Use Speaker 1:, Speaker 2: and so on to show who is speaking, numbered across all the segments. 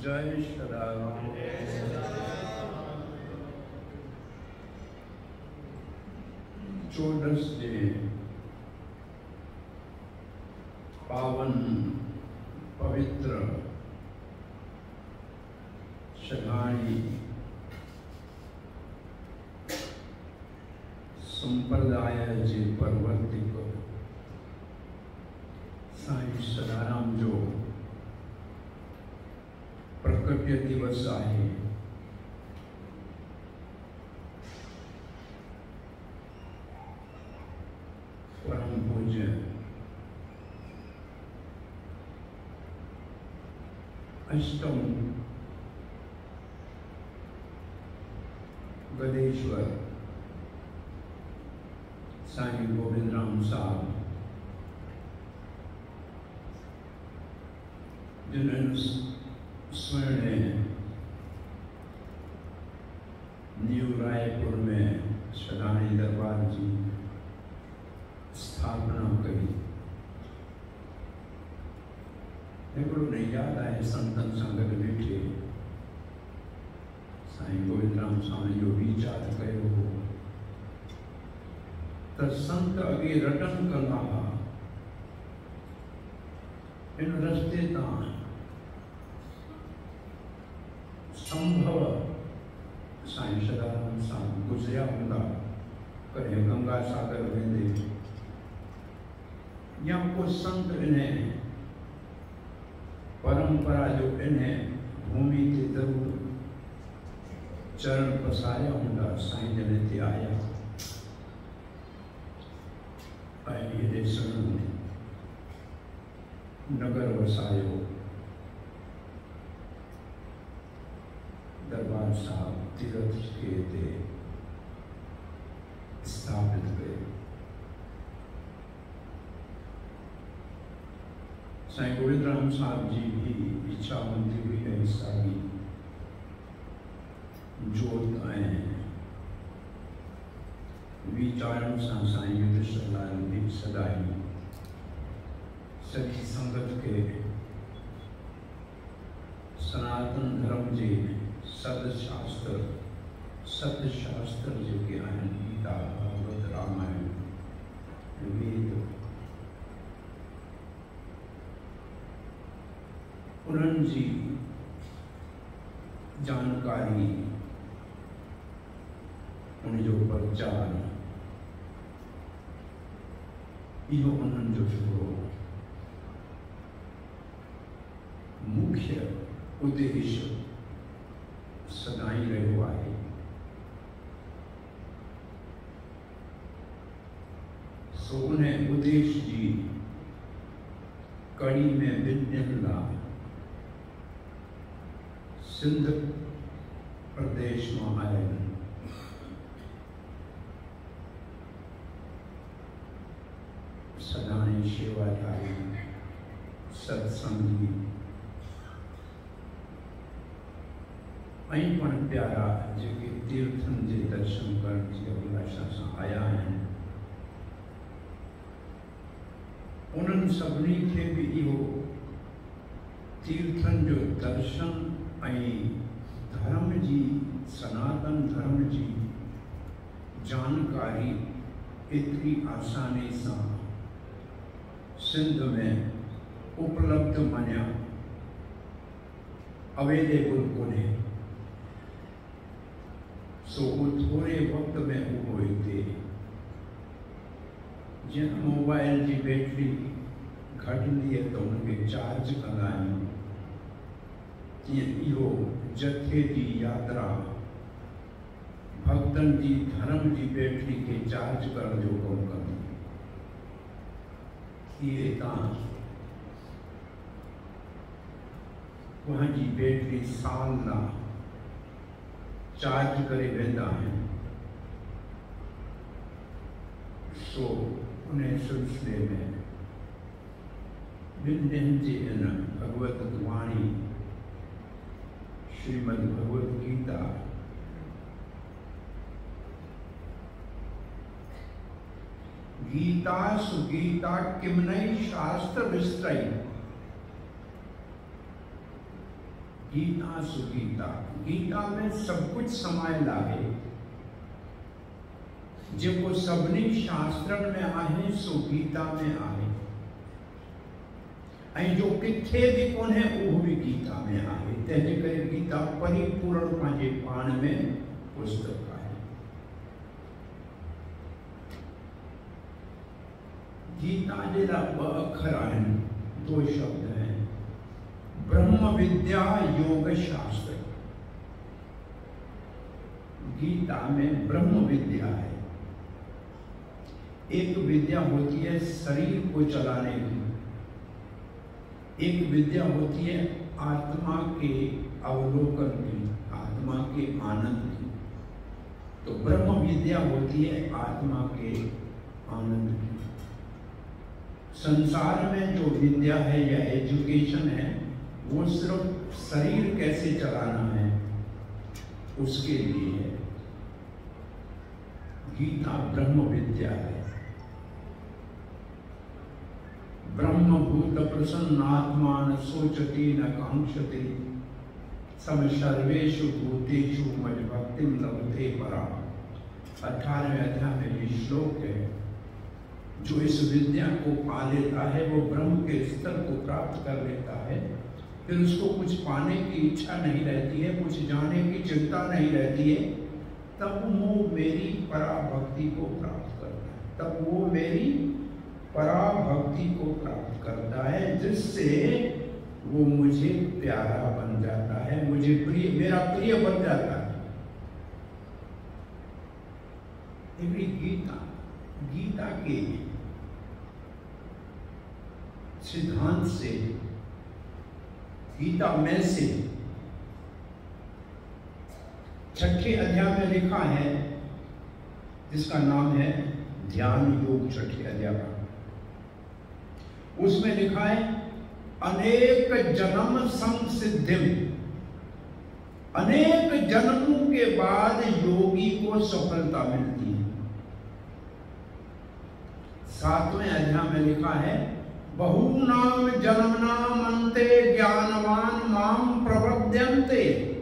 Speaker 1: जय श्री राम। चौदस जे पावन पवित्र शगाणी संप्रदाय जे परवर्तिक साईं सदाराम जो प्रकट्य दिवस आहे। परम पूज्य अष्टम गदेश्वर साईं गोविंदराम साहब जिन्होंने स्वर्ण न्यू रायपुर में सदानी दरबार की स्थापना करी। हिकिड़ो ने याद आहे संतन सां गॾु वेठे साईं गोविंदराम साईं जो वीचार कयो हो त संत अॻे रटन कंदा हुआ, इन रस्ते तां संभव साईं सदाराम साहब गुजरिया हूंदा, कॾहिं गंगा सागर वेंदे या को संत इन्हें परंपरा जो इन्हें भूमि ते जरूर चरण पसारिया हूंदा। साईं जन ते आया ऐं ॾिसण नगर वसायो। दरबार साहब तीर्थ के ते स्थापित कयो। साईं गोविंदराम साहब जी भी इच्छा होती हुई है सागी जोत ऐं वीचारण सां साईं युद्धेश्वरलाल भी सदाई सभी संगत के सनातन धर्म जे सतशास्त्र जेके आहिनि, गीता भागवत रामायण वेद, उन्हनि जी जानकारी, उन जो प्रचार, इहो उन्हनि जो हिकिड़ो मुख्य उद्देश्य सदाई रहियो आहे। सो उन उद्देश्य जी कड़ी में ॿिनि लाइ सिंध प्रदेश में आयल सदाई शेवाधारी सत्संगी ऐं पण प्यारा जेके तीर्थन जे दर्शन करण जी अभिलाषा सां आया आहिनि, उन्हनि सभिनी खे भी इहो तीर्थन जो दर्शन ऐं धर्म जी, सनातन धर्म जी जानकारी एतरी आसानी सां सिंध में उपलब्ध मञिया अवेलेबल कोन्हे। सो वो थोड़े वक्त में वो हिते जिन मोबाइल की बैटरी घटंदी है तो उनके चार्ज कंदा आहियूं, इहो जथे की यात्रा भक्तन की धर्म की बैटरी के चार्ज करण जो कम कंदी। ये वहाँ की बैटरी साल ना चार्ज करे वेंदा हैं। सो उन्हें सिलसिले में ॿिनि जी इन भगवत वाणी श्रीमद् भगवत गीता गीता सुगीता किमनई शास्त्र विस्तृत गीता सुगीता, गीता में सब कुछ समायला है। जेको सभिनी शास्त्रन में आहे सो गीता में आहे, ऐं जो किथे भी कोन्हे उहो भी गीता में आहे। तंहिंजे करे गीता परिपूर्ण पंहिंजे पाण में पुस्तक आहे। गीता जे लाइ ॿ अखर आहिनि, 2 शब्द हैं, ब्रह्म विद्या योग शास्त्र। गीता में ब्रह्म विद्या है। एक विद्या होती है शरीर को चलाने की, एक विद्या होती है आत्मा के अवलोकन की, आत्मा के आनंद की। तो ब्रह्म विद्या होती है आत्मा के आनंद की। संसार में जो विद्या है या एजुकेशन है वो सिर्फ शरीर कैसे चलाना है उसके लिए है। गीता ब्रह्म विद्या है। ब्रह्मभूत प्रसन्नात्मान सोचति न कांक्षति सम सर्वेषु भूतेषु मज भक्तिम लभते परा। 18वें अध्याय में ये श्लोक है। जो इस विद्या को पा लेता है वो ब्रह्म के स्तर को प्राप्त कर लेता है। फिर उसको कुछ पाने की इच्छा नहीं रहती है, कुछ जाने की चिंता नहीं रहती है। तब वो मेरी पराभक्ति को प्राप्त करता है, तब वो मेरी पराभक्ति को प्राप्त करता है, जिससे वो मुझे प्यारा बन जाता है, मुझे प्रिय, मेरा प्रिय बन जाता है। गीता के सिद्धांत से, गीता में से 6ठे अध्याय में लिखा है, जिसका नाम है ध्यान योग, 6ठे अध्याय का। उसमें लिखा है अनेक जन्म संसिद्धिम, अनेक जन्मों के बाद योगी को सफलता मिलती है। 7वें अध्याय में लिखा है बहूनाम जन्मनाम अन्ते ज्ञानवान माम प्रपद्यन्ते।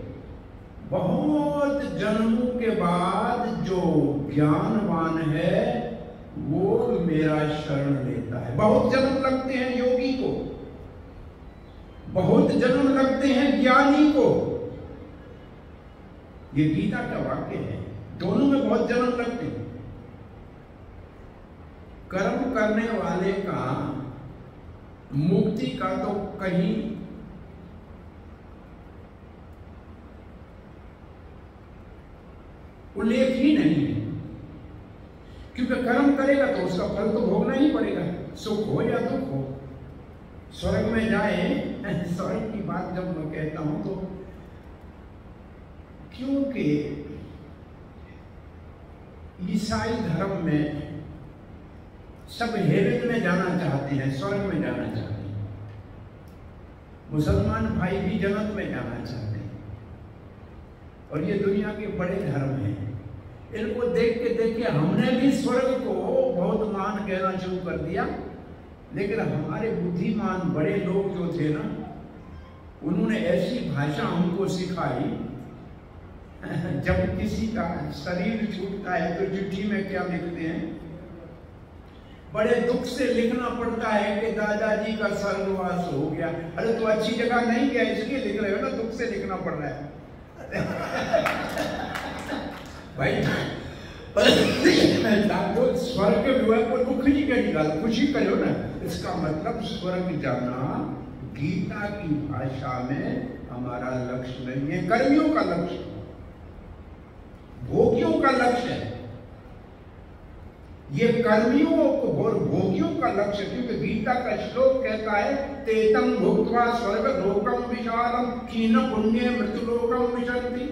Speaker 1: बहुत जन्मों के बाद जो ज्ञानवान है वो मेरा शरण लेता है। बहुत जन्म लगते हैं योगी को, बहुत जन्म लगते हैं ज्ञानी को। ये गीता का वाक्य है। दोनों में बहुत जन्म लगते हैं। कर्म करने वाले का मुक्ति का तो कहीं उल्लेख ही नहीं है, क्योंकि कर्म करेगा तो उसका फल तो भोगना ही पड़ेगा, सुख हो या दुख हो। स्वर्ग में जाए, स्वर्ग की बात जब मैं कहता हूं तो क्योंकि ईसाई धर्म में सब हेवन में जाना चाहते हैं, स्वर्ग में जाना चाहते हैं। मुसलमान भाई भी जन्नत में जाना चाहते हैं। और ये दुनिया के बड़े धर्म हैं। इनको देख के हमने भी स्वर्ग को बहुत मान कहना शुरू कर दिया। लेकिन हमारे बुद्धिमान बड़े लोग जो थे ना, उन्होंने ऐसी भाषा हमको सिखाई। जब किसी का शरीर छूटता है तो चिट्ठी में क्या लिखते हैं? बड़े दुख से लिखना पड़ता है कि दादाजी का स्वर्गवास हो गया। अरे तो अच्छी जगह नहीं गया इसलिए लिख रहे हो ना, दुख से लिखना पड़ रहा है। भाई स्वर्ग को दुख ही क्या निकाल, खुशी करो ना। इसका मतलब स्वर्ग जाना गीता की भाषा में हमारा लक्ष्य नहीं है, कर्मियों का लक्ष्य, भोगियों का लक्ष्य है। ये कर्मियों और भोगियों का लक्ष्य, क्योंकि गीता का श्लोक कहता है तेतम भुक्त्वा स्वर्ग लोकम विशालम कीन पुण्य मृत्युलोकम विशन्ति।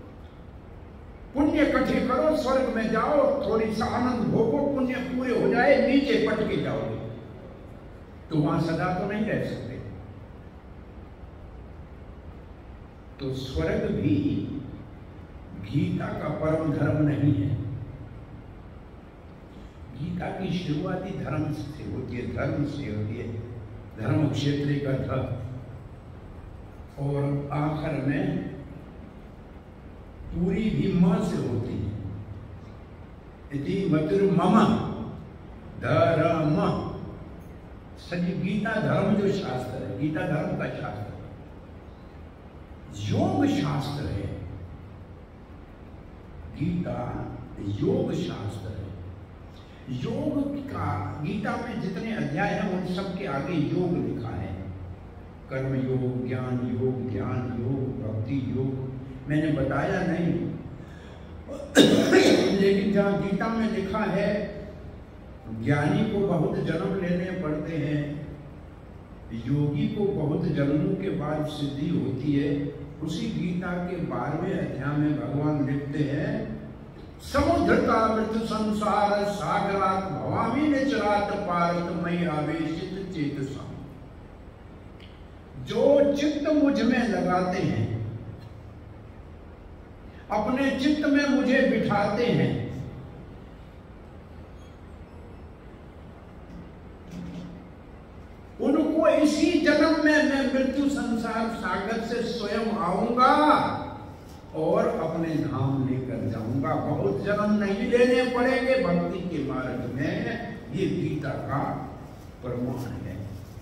Speaker 1: पुण्य इकट्ठे करो, स्वर्ग में जाओ, थोड़ी सा आनंद भोगो, पुण्य पूरे हो जाए, नीचे पट के जाओगे तो वहां सदा तो नहीं रह सकते। तो स्वर्ग भी गीता का परम धर्म नहीं है। गीता की शुरुआती धर्म से होती है, धर्म से होती है, धर्म क्षेत्र का धर्म। और आखिर में पूरी भी मां से होती है। इति मधुरमम धर्म, सजी गीता धर्म जो शास्त्र है, गीता धर्म का शास्त्र, योग शास्त्र है। गीता योग शास्त्र है। योग का गीता में जितने अध्याय हैं उन सबके आगे योग लिखा है। कर्म योग, ज्ञान योग, ध्यान योग, भक्ति योग। मैंने बताया नहीं, लेकिन जहाँ गीता में लिखा है ज्ञानी को बहुत जन्म लेने पड़ते हैं, योगी को बहुत जन्मों के बाद सिद्धि होती है, उसी गीता के 12वें अध्याय में भगवान लिखते हैं समुद्रतावृत संसार सागरात भवामी निचरात पारत मई आवेशित चेतसा। जो चित्त मुझ में लगाते हैं, अपने चित्त में मुझे बिठाते हैं, उनको इसी जन्म में मैं मृत्यु संसार सागर से स्वयं आऊंगा और अपने धाम लेकर जाऊंगा। बहुत जन्म नहीं लेने पड़ेंगे भक्ति के मार्ग में। ये गीता का प्रमाण है।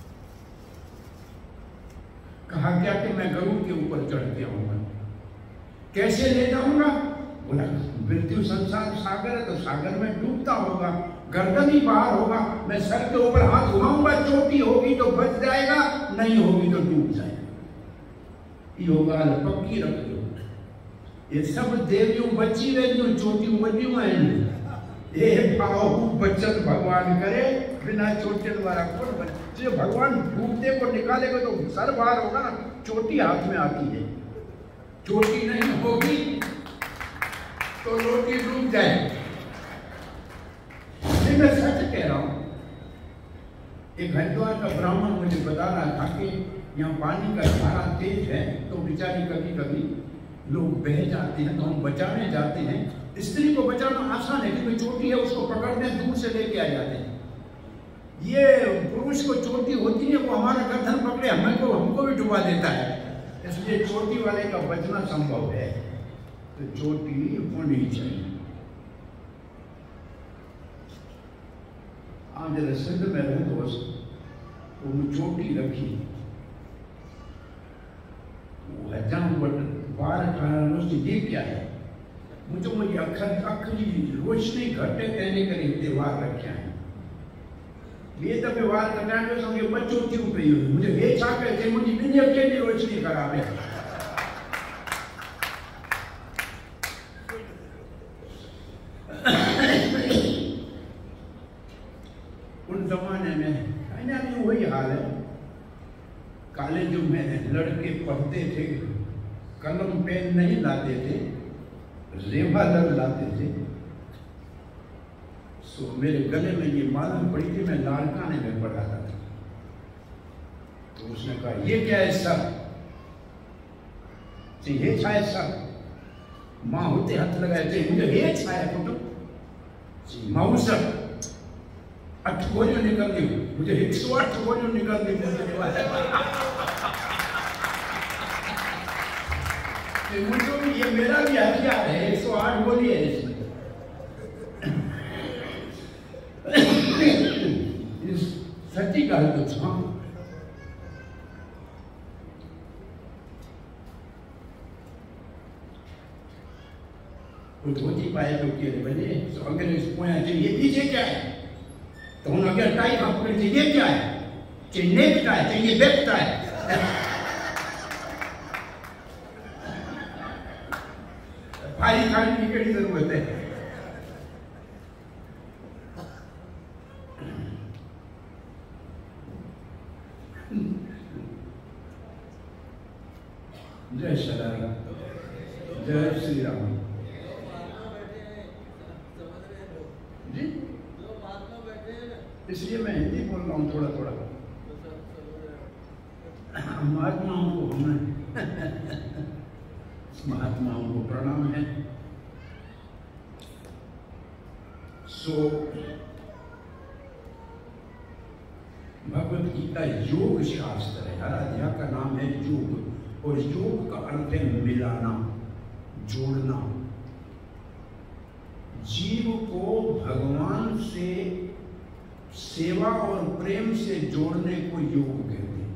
Speaker 1: कहा क्या कि मैं गरुड़ के ऊपर चढ़ के आऊंगा। कैसे ले जाऊंगा? बोला मृत्यु संसार सागर है तो सागर में डूबता होगा, गर्दन ही बाहर होगा, मैं सर के ऊपर हाथ घुमाऊंगा, चोटी होगी तो बच जाएगा, नहीं होगी तो डूब जाएगा। योगा पक्की रख दो। ये सब देवियों बच्ची वेदियों चोटी बनियों ये भाव बचत भगवान करे, बिना चोटी वाला कौन बचे? जो भगवान डूबते को निकालेगा तो सर बाहर होगा ना, चोटी हाथ में आती है। चोटी नहीं होगी तो रोटी डूब जाए। मैं सच कह रहा हूं। एक हरिद्वार का ब्राह्मण मुझे बता रहा था कि यहाँ पानी का धारा तेज है तो बेचारी कभी कभी लोग बह जाते हैं, तो हम बचाने जाते हैं। स्त्री को बचाना आसान है क्योंकि चोटी है, उसको पकड़ने दूर से लेके आ जाते हैं। ये पुरुष को चोटी होती है, वो हमारा गर्दन पकड़े हमको भी डुबा देता है। इसलिए चोटी वाले का बचना संभव है, तो चोटी होनी चाहिए। आज जरा सिंध में रहे दोस्त, तो वो चोटी रखी, वो हजाम बार ये क्या है? मुझे अखरी रोशनी घटे कहने करे त्योहार रखे हैं। ये तो व्यवहार करना है तो ये बच्चों की उपयोग मुझे ये छा कहते मुझे दुनिया के लिए रोशनी खराब है। उन जमाने में भी वही हाल है। कॉलेजों में लड़के पढ़ते थे, कलम पेन नहीं लाते थे, रेवालर लाते थे। सो मेरे गले में ये मालूम पड़ी थी, मैं लाड़काने में पढ़ाता था। तो उसने कहा ये क्या है सर? ये छाए सर? माँ होते हाथ लगाए थे, मुझे ये छाया फोटो माऊ सर 8 गोलियों निकल गई, मुझे 108 गोलियों निकल गई। मुझे भी ये मेरा भी हथियार है, 108 गोली है इसमें। सच्ची गल तो था। धोती पाए तो बने तो अंग्रेज पोया ये पीछे क्या है? तो उन्होंने अगर टाई का पकड़ ये क्या है? चाहिए नेक टाई, चाहिए बैक टाई। भाई खाने की क्या जरूरत है? जय श्री राम, जय श्री राम जी। इसलिए मैं हिंदी बोल रहा हूँ थोड़ा थोड़ा। महात्माओं को महात्माओं को प्रणाम है। सो भगवत गीता योग शास्त्र है। हर अध्याय का नाम है योग। और योग का अर्थ है मिलाना, जोड़ना। जीव को भगवान से सेवा और प्रेम से जोड़ने को योग कहते हैं।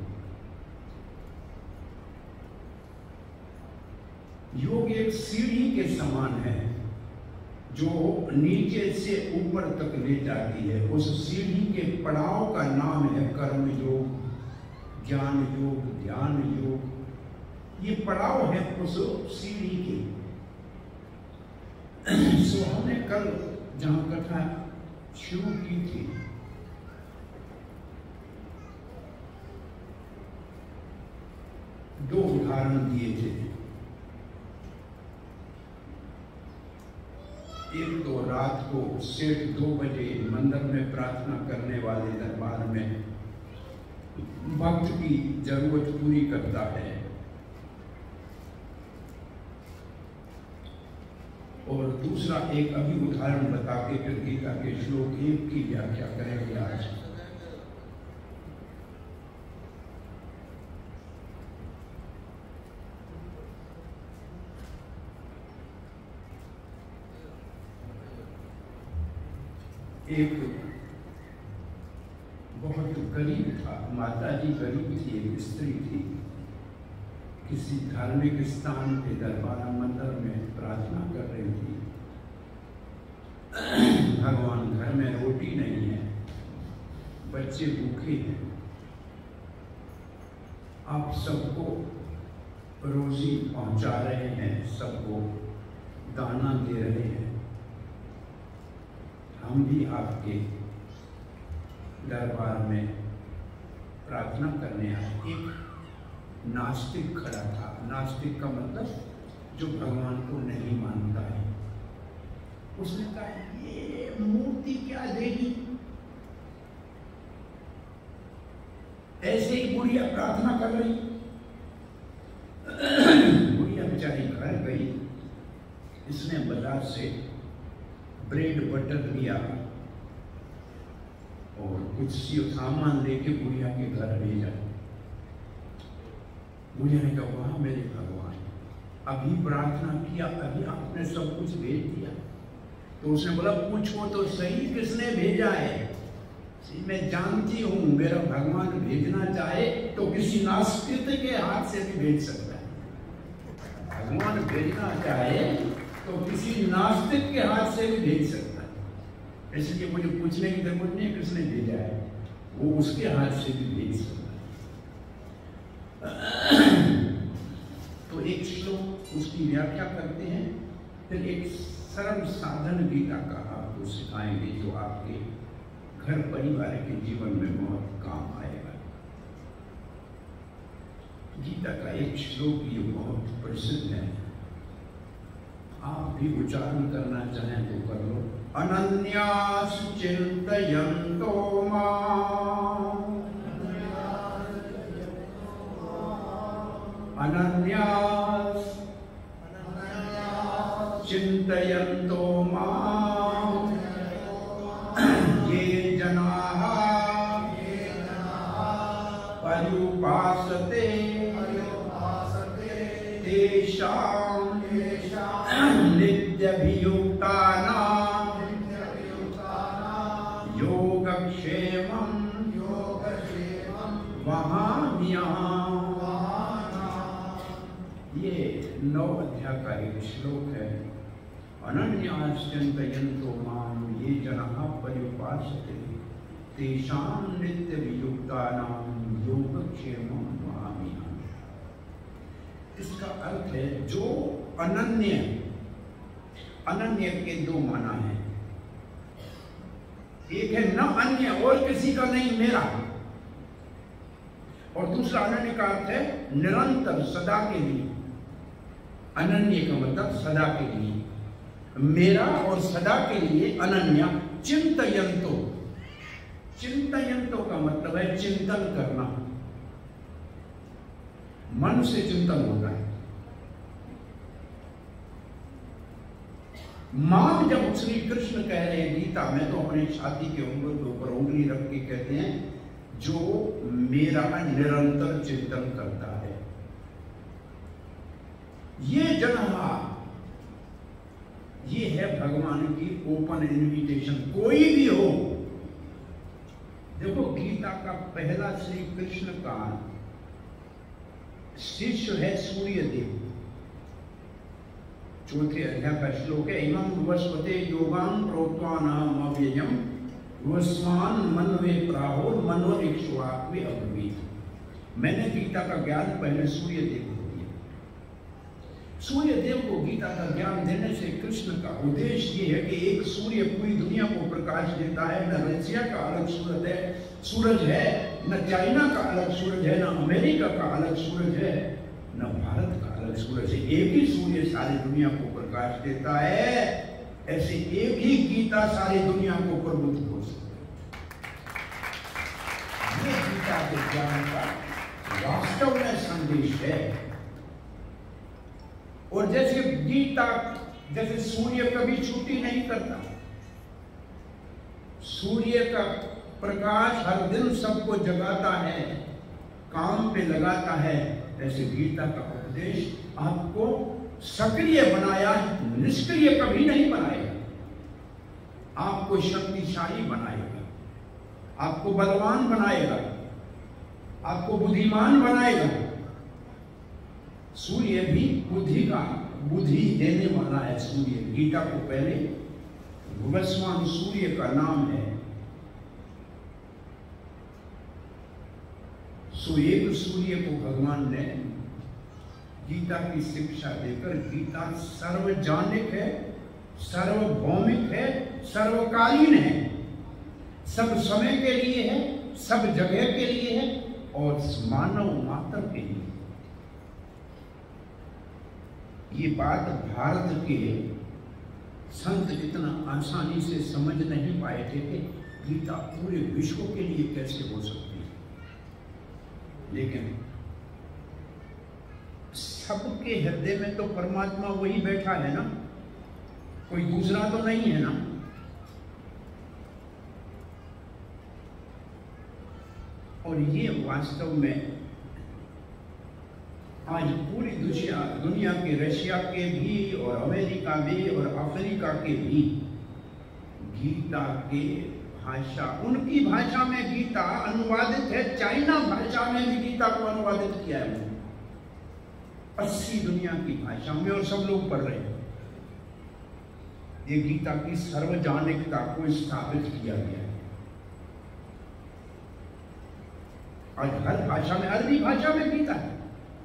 Speaker 1: योग एक सीढ़ी के समान है जो नीचे से ऊपर तक ले जाती है। उस सीढ़ी के पड़ाव का नाम है कर्म योग, ज्ञान योग, ध्यान योग। ये पड़ाव है उस सीढ़ी के। सो हमने कल जहां कथा शुरू की थी, दो उदाहरण दिए थे। एक तो रात को 2:30 बजे मंदिर में प्रार्थना करने वाले दरबार में भक्त की जरूरत पूरी करता है, और दूसरा एक अभी उदाहरण बता के फिर गीता के श्लोक 1 की व्याख्या करेंगे आज। एक बहुत गरीब था, माता जी गरीब थी, एक स्त्री थी, किसी धार्मिक स्थान पे दरबार मंदिर में प्रार्थना कर रही थी। भगवान, घर में रोटी नहीं है, बच्चे भूखे हैं, आप सबको रोजी पहुंचा रहे हैं, सबको दाना दे रहे हैं, हम भी आपके दरबार में प्रार्थना करने आए। एक नास्तिक खड़ा था। नास्तिक का मतलब जो भगवान को नहीं मानता है। उसने कहा, ये मूर्ति क्या देगी? ऐसे ही बुढ़िया प्रार्थना कर रही। बुढ़िया बेचारी घर गई, इसने बाजार से ब्रेड बटर लिया और कुछ सामान लेके बुढ़िया के घर भेजा। बुढ़िया ने कहा, वाह मेरे भगवान, अभी प्रार्थना किया, अभी आपने सब कुछ भेज दिया। तो उसने बोला, पूछो तो सही किसने भेजा है? मैं जानती हूं मेरा भगवान भेजना चाहे तो किसी नास्तिक के हाथ से भी भेज सकता है। भगवान भेजना चाहे तो किसी नास्तिक के हाथ से भी भेज सकता है। इसलिए मुझे पूछने की जरूरत नहीं किसने भेजा है, वो उसके हाथ से भी भेज सकता है। तो एक श्लोक उसकी व्याख्या करते हैं, फिर एक सरल साधन गीता का आपको सिखाएंगे जो आपके घर परिवार के जीवन में बहुत काम आएगा। गीता का एक श्लोक ये बहुत प्रसिद्ध है, आप भी उच्चारण करना चाहें तो कर लो। अनन्यास चिंतयन्तो माम्, अनन्यास चिंतयन्तो माम् ये जनाः पर्युपासते तेषां नित्यभियुक्तानां योगक्षेमं वहाम्यहम्। ये 9 अध्याय का एक श्लोक है। अनन्यास चिंतयन्तो माम् ये जनाः पर्युपासते तेषां नित्यभियुक्तानां योगक्षेमं वहाम्यहम्। इसका अर्थ है जो अनन्य, अनन्य के 2 माना है। एक है न अन्य, और किसी का नहीं, मेरा। और दूसरा अनन्य का अर्थ है निरंतर, सदा के लिए। अनन्य का मतलब सदा के लिए, मेरा और सदा के लिए अनन्य। चिंतयन्तो, चिंतयन्तो का मतलब है चिंतन करना, मन से चिंतन होता है। मां जब श्री कृष्ण कह रहे हैं गीता में, तो अपनी छाती के उंगली के ऊपर उंगली रख के कहते हैं जो मेरा निरंतर चिंतन करता है। ये जन्हा, ये है भगवान की ओपन इनविटेशन। कोई भी हो, देखो गीता का पहला श्री कृष्ण का शिष्य है सूर्य देव। 4 अध्याय का श्लोक है, इमं वस्वते योगान प्रोत्वानाम अव्ययम वस्मान मनवे प्राहो मनोरिक्ष्वाक्वे अब्रवीत। मैंने गीता का ज्ञान पहले सूर्य देव को दिया। सूर्य देव को गीता का ज्ञान देने से कृष्ण का उद्देश्य ये है कि एक सूर्य पूरी दुनिया को प्रकाश देता है। न रशिया का अलग सूरज है, न चाइना का अलग सूरज है, न अमेरिका का अलग सूरज है, न भारत का अलग सूरज है। एक ही सूर्य सारी दुनिया को प्रकाश देता है। ऐसे एक ही गीता सारी दुनिया को प्रबुद्ध हो सकती है। ये गीता के ज्ञान का वास्तव में संदेश है। और जैसे गीता, जैसे सूर्य कभी छुट्टी नहीं करता, सूर्य का प्रकाश हर दिन सबको जगाता है, काम पे लगाता है, ऐसे गीता का उपदेश आपको सक्रिय बनाया, निष्क्रिय कभी नहीं बनाएगा। आपको शक्तिशाली बनाएगा, आपको बलवान बनाएगा, आपको बुद्धिमान बनाएगा। सूर्य भी बुद्धि देने वाला है। सूर्य गीता को पहले भगवान सूर्य का नाम है। सो एक सूर्य को भगवान ने गीता की शिक्षा देकर, गीता सर्वजानिक है, सर्वभौमिक है, सर्वकालीन है, सब समय के लिए है, सब जगह के लिए है और मानव मात्र के लिए। ये बात भारत के संत इतना आसानी से समझ नहीं पाए थे कि गीता पूरे विश्व के लिए कैसे हो सकती है। लेकिन सबके हृदय में तो परमात्मा वही बैठा है ना, कोई दूसरा तो नहीं है ना। और ये वास्तव में आज पूरी दुनिया के, रशिया के भी और अमेरिका भी और अफ्रीका के भी गीता के भाषा, उनकी भाषा में गीता अनुवादित है। चाइना भाषा में भी गीता को अनुवादित किया है 80 दुनिया की भाषाओं में, और सब लोग पढ़ रहे हैं। ये गीता की सार्वजनिकता को स्थापित किया गया है। आज हर भाषा में, अरबी भाषा में गीता है।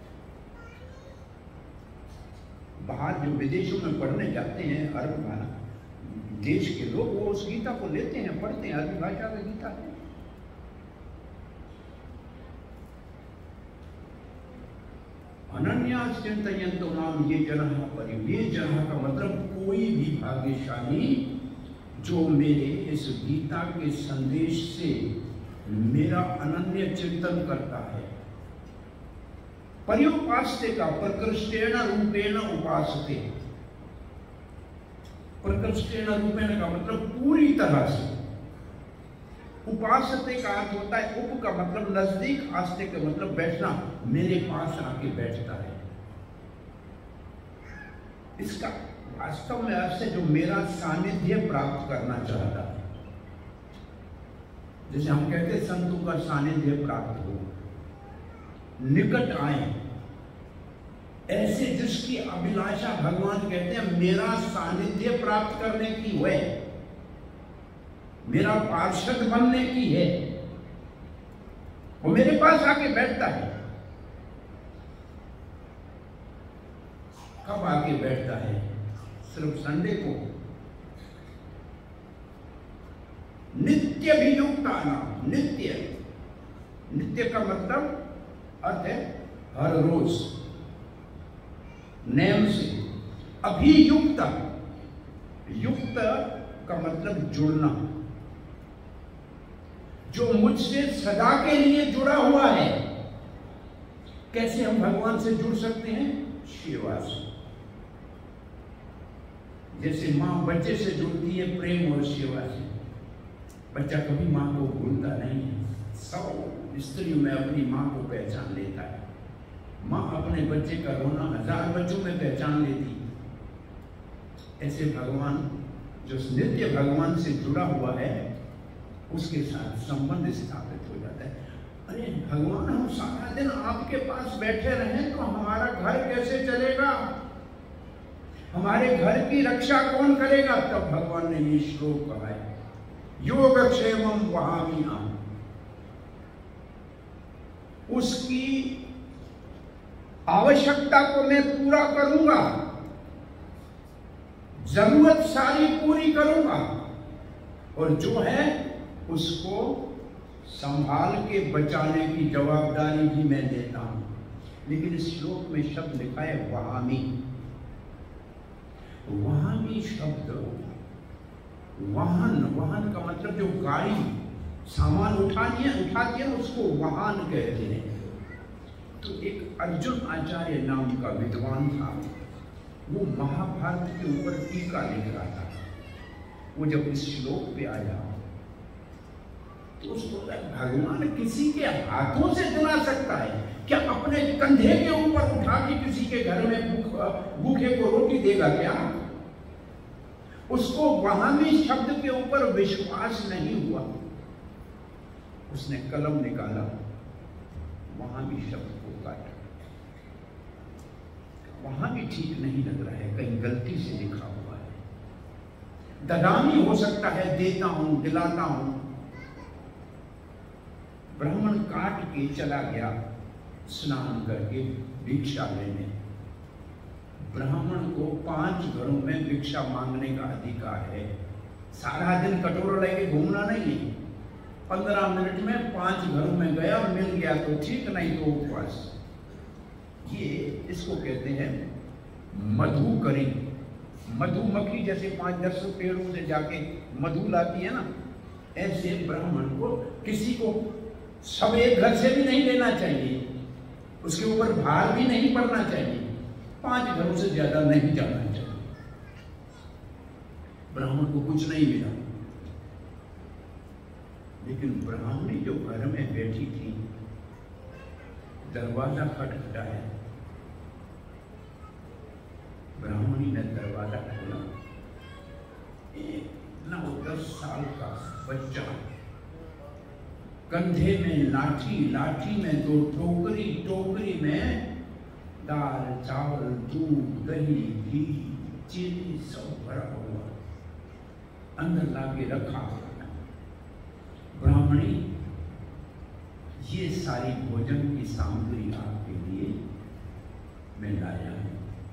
Speaker 1: बाहर जो विदेशों में पढ़ने जाते हैं अरब देश के लोग, वो उस गीता को लेते हैं, पढ़ते हैं। अरबी भाषा में गीता है। अनन्यास चिंतयन्तो माम ये जनः परि। ये जनः का मतलब कोई भी भाग्यशाली जो मेरे इस गीता के संदेश से मेरा अनन्य चिंतन करता है। पर्युपास्ते का प्रकृष्टेन रूपेण उपासते। प्रकृष्टेन रूपेण का मतलब पूरी तरह से। उपासते का अर्थ होता है, उप का मतलब नजदीक, आस्ते का मतलब बैठना, मेरे पास आके बैठता है। इसका वास्तव में अर्थ है जो मेरा सानिध्य प्राप्त करना चाहता है। जैसे हम कहते हैं संतों का सानिध्य प्राप्त हो, निकट आए, ऐसे जिसकी अभिलाषा भगवान कहते हैं मेरा सानिध्य प्राप्त करने की है, मेरा पार्षद बनने की है, वो मेरे पास आके बैठता है। कब आके बैठता है? सिर्फ संडे को। नित्य भी युक्त आना। नित्य, नित्य का मतलब अर्थ है हर रोज, नियम से। अभियुक्त, युक्त का मतलब जुड़ना, जो मुझसे सदा के लिए जुड़ा हुआ है। कैसे हम भगवान से जुड़ सकते हैं? सेवा से। जैसे मां बच्चे से जुड़ती है प्रेम और सेवा से। बच्चा कभी मां को भूलता नहीं है। 100 स्त्रियों में अपनी मां को पहचान लेता है। माँ अपने बच्चे का रोना 1000 बच्चों में पहचान लेती। ऐसे भगवान जो नित्य भगवान से जुड़ा हुआ है उसके साथ संबंध स्थापित हो जाता है। अरे भगवान, हम सारा दिन आपके पास बैठे रहें तो हमारा घर कैसे चलेगा, हमारे घर की रक्षा कौन करेगा? तब भगवान ने ये श्लोक कहा है, योगक्षेमम वहामि अहम्। उसकी आवश्यकता को मैं पूरा करूंगा, जरूरत सारी पूरी करूंगा, और जो है उसको संभाल के बचाने की जवाबदारी भी मैं लेता हूं। लेकिन इस श्लोक में शब्द लिखा है वहामि। वहामि शब्द, वाहन, वाहन का मतलब जो गाड़ी सामान उठाती है उसको वाहन कहते हैं। तो एक अर्जुन आचार्य नाम का विद्वान था, वो महाभारत के ऊपर टीका लिख रहा था। वो जब इस श्लोक पे आया तो उसको भगवान किसी के हाथों से दिला सकता है क्या? अपने कंधे के ऊपर उठा के किसी के घर में भूखे को रोटी देगा क्या? उसको वहामी शब्द के ऊपर विश्वास नहीं हुआ। उसने कलम निकाला, वहामी शब्द को काटा। वहां भी ठीक नहीं लग रहा है, कहीं गलती से लिखा हुआ है। ददामी हो सकता है, देता हूं, दिलाता हूं। ब्राह्मण काट के चला गया स्नान करके भिक्षा लेने। ब्राह्मण को 5 घरों में भिक्षा मांगने का अधिकार है। सारा दिन कटोरा लेके घूमना नहीं है। 15 मिनट में 5 घरों में गया, मिल गया तो ठीक, नहीं तो उपवास। ये इसको कहते हैं मधुकरी। मधुमक्खी जैसे 5-10 पेड़ों से जाके मधु लाती है ना, ऐसे ब्राह्मण को किसी को सब एक घर से भी नहीं लेना चाहिए, उसके ऊपर भार भी नहीं पड़ना चाहिए, 5 घरों से ज्यादा नहीं जाना चाहिए। ब्राह्मण को कुछ नहीं मिला, लेकिन ब्राह्मणी जो घर में बैठी थी, दरवाजा खटखटाया। ब्राह्मणी ने दरवाजा खोला। एक 9-10 साल का बच्चा, कंधे में लाठी, लाठी में 2 टोकरी, टोकरी में दाल, चावल, दूध, दही, घी, चीनी सब भरा हुआ, अंदर लाके रखा। ब्राह्मणी, ये सारी भोजन की सामग्री आपके लिए मैं लाया हूं।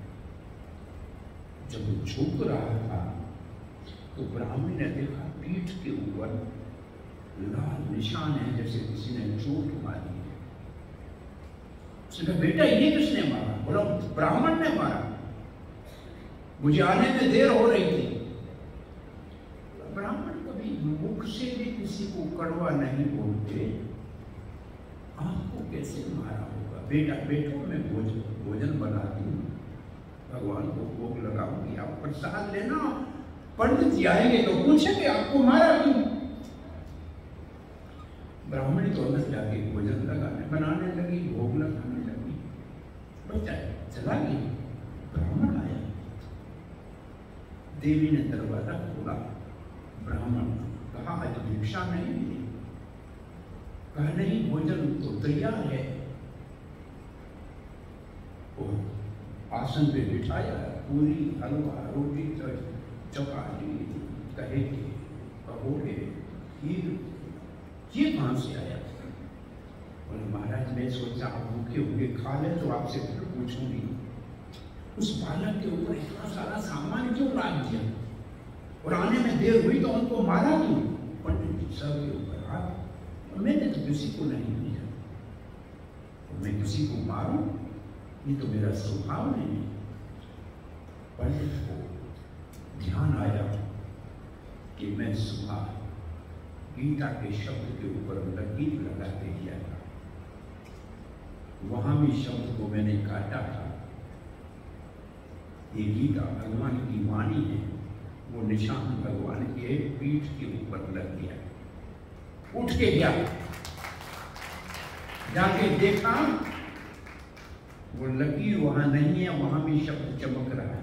Speaker 1: जब वो झुक रहा था तो ब्राह्मणी ने देखा पीठ के ऊपर लाल निशान है, जैसे किसी ने चोट मारी है। उसने कहा, बेटा ये किसने मारा? बोला, ब्राह्मण ने मारा, मुझे आने में देर हो रही थी। ब्राह्मण कभी मुख से भी किसी को कड़वा नहीं बोलते, आपको कैसे मारा होगा? बेटा, बेटो मैं भोजन बनाती हूँ, भगवान को भोग लगाऊंगी, आप प्रसाद लेना, पंडित जी आएंगे तो पूछेंगे आपको मारा क्यों। ब्राह्मणी तो अंदर जाके भोजन लगाने बनाने लगी, भोग लगाने लगी। बच्चा चला गया, ब्राह्मण आया। देवी ने दरवाजा खोला। ब्राह्मण कहा, आज भिक्षा नहीं मिली। कहा, नहीं, भोजन तो तैयार है। और आसन पे बिठाया, पूरी, हलवा, रोटी, चपाती, कहे पकौड़े, खीर, ये कहां से आया? बोले, महाराज मैं सोचा आप भूखे होंगे, खा ले तो आपसे फिर पूछूंगी। उस बालक के ऊपर इतना सारा सामान क्यों लाद दिया, और आने में देर हुई तो उनको मारा क्यों? पंडित जी सर के ऊपर हाथ। मैंने तो किसी को नहीं दिया, और मैं किसी को मारूं, ये तो मेरा स्वभाव नहीं है। पंडित को ध्यान आया कि मैं सुबह गीता के शब्द के ऊपर लकीर लगा के दिया था, वहां भी शब्द को मैंने काटा था। ये गीता भगवान की वाणी है, वो निशान भगवान के पीठ के ऊपर लग गया। उठ के गया, जाके देखा वो लकीर वहां नहीं है, वहां भी शब्द चमक रहा है।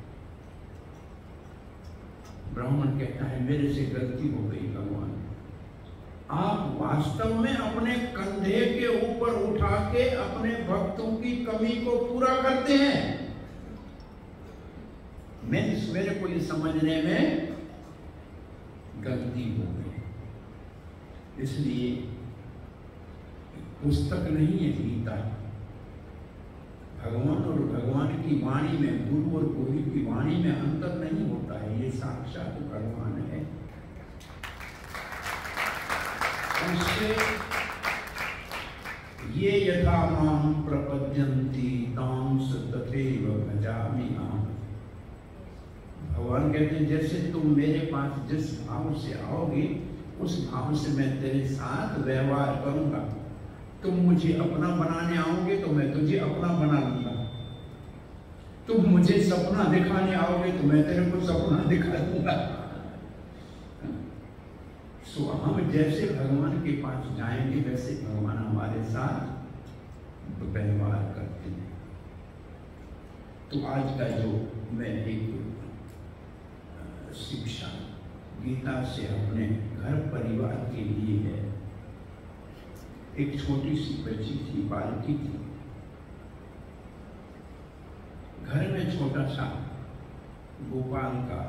Speaker 1: ब्राह्मण कहता है मेरे से गलती हो गई भगवान, आप वास्तव में अपने कंधे के ऊपर उठा के अपने भक्तों की कमी को पूरा करते हैं। मेरे को ये समझने में गलती हो गई, इसलिए पुस्तक नहीं है गीता, भगवान और भगवान की वाणी में, गुरु और गुरु की वाणी में अंतर नहीं होता है, ये साक्षात भगवान है। उससे ये यथा मां प्रपद्यन्ति तांस तथैव भजामि अहम्। भगवान कहते हैं जैसे तुम मेरे पास जिस भाव से आओगे उस भाव से मैं तेरे साथ व्यवहार करूंगा। तुम मुझे अपना बनाने आओगे तो मैं तुझे अपना बना लूंगा। तुम मुझे सपना दिखाने आओगे तो मैं तेरे को सपना दिखा दूंगा। सो हम जैसे भगवान के पास जाएंगे वैसे भगवान हमारे साथ व्यवहार करते हैं। तो आज का जो मैं एक शिक्षा गीता से अपने घर परिवार के लिए है, एक छोटी सी बच्ची थी, बालकी थी, घर में छोटा सा गोपाल का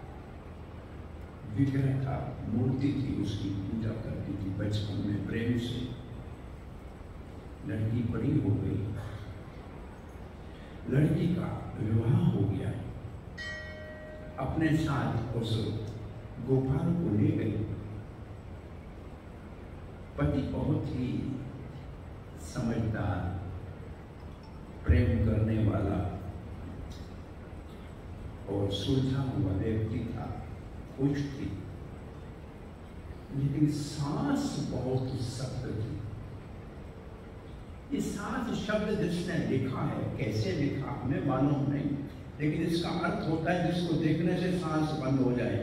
Speaker 1: विग्रह था, मूर्ति थी, उसकी पूजा करती थी बचपन में प्रेम से। लड़की बड़ी हो गई, लड़की का विवाह हो गया, अपने साथ उस गोपाल को ले गई। पति बहुत ही समझदार, प्रेम करने वाला और सुलझा हुआ व्यक्ति था, खुश थी, लेकिन सास बहुत सख्त थी। ये सास शब्द जिसने लिखा है, कैसे लिखा हमें मालूम नहीं, लेकिन इसका अर्थ होता है जिसको देखने से सांस बंद हो जाए।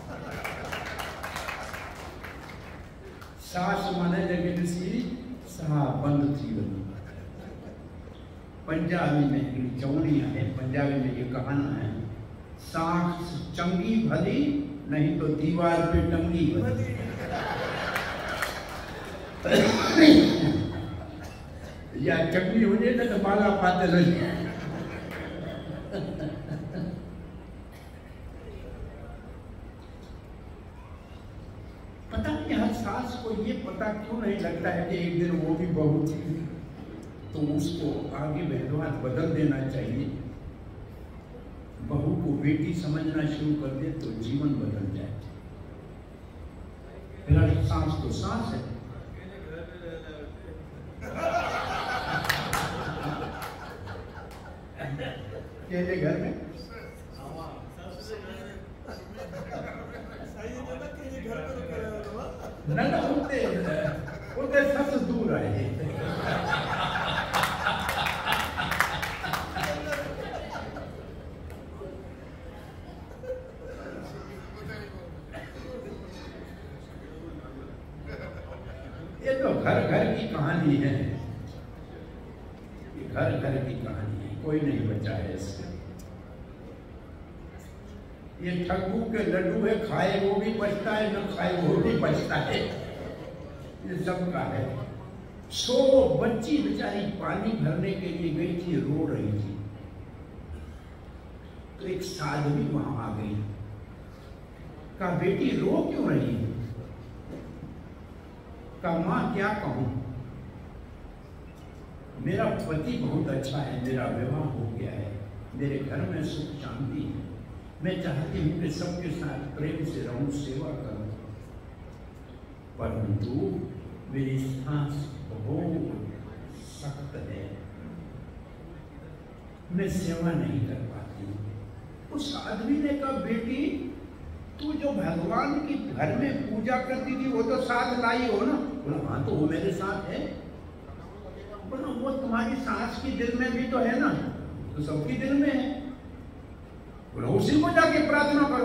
Speaker 1: सांस माने लेकिन इसकी सा बंद थी। पंजाबी में एक चौड़ियां है, पंजाबी में ये कहाना है, सांस चंगी भली नहीं तो दीवार पे टंगी भली। या चंगी हो जाए तो माला पाते लगे। पता नहीं हर सास को ये पता क्यों नहीं लगता है कि एक दिन वो भी बहू थी, तो उसको आगे व्यवहार बदल देना चाहिए। बहू को बेटी समझना शुरू कर दे तो जीवन बदल जाए। मेरा सांस तो सांस है। केले घर में ना उनते सबसे दूर आए। ये तो घर घर की कहानी है, ये घर घर की कहानी है, कोई नहीं बचा है इससे। ये ठग्गू के लड्डू है, खाए वो भी बचता है, न खाए वो भी बचता है, ये सबका है। सो बच्ची बेचारी पानी भरने के लिए गई थी, रो रही थी, तो एक साधवी वहां आ गई, कहा बेटी रो क्यों रही है? कहा मां क्या कहूं, मेरा पति बहुत अच्छा है, मेरा विवाह हो गया है, मेरे घर में सुख शांति है, मैं चाहती हूं कि सबके साथ प्रेम से रहूं, सेवा करूं, परंतु मेरी सांस बहुत सख्त है, मैं सेवा नहीं कर पाती हूं। उस आदमी ने कहा बेटी तू जो भगवान की घर में पूजा करती थी वो तो साथ लाई हो ना? बोला हाँ तो वो मेरे साथ है। बोला वो तुम्हारी सास की दिल में भी तो है ना? तो सबकी दिल में है। बोला उसी को जाके प्रार्थना करो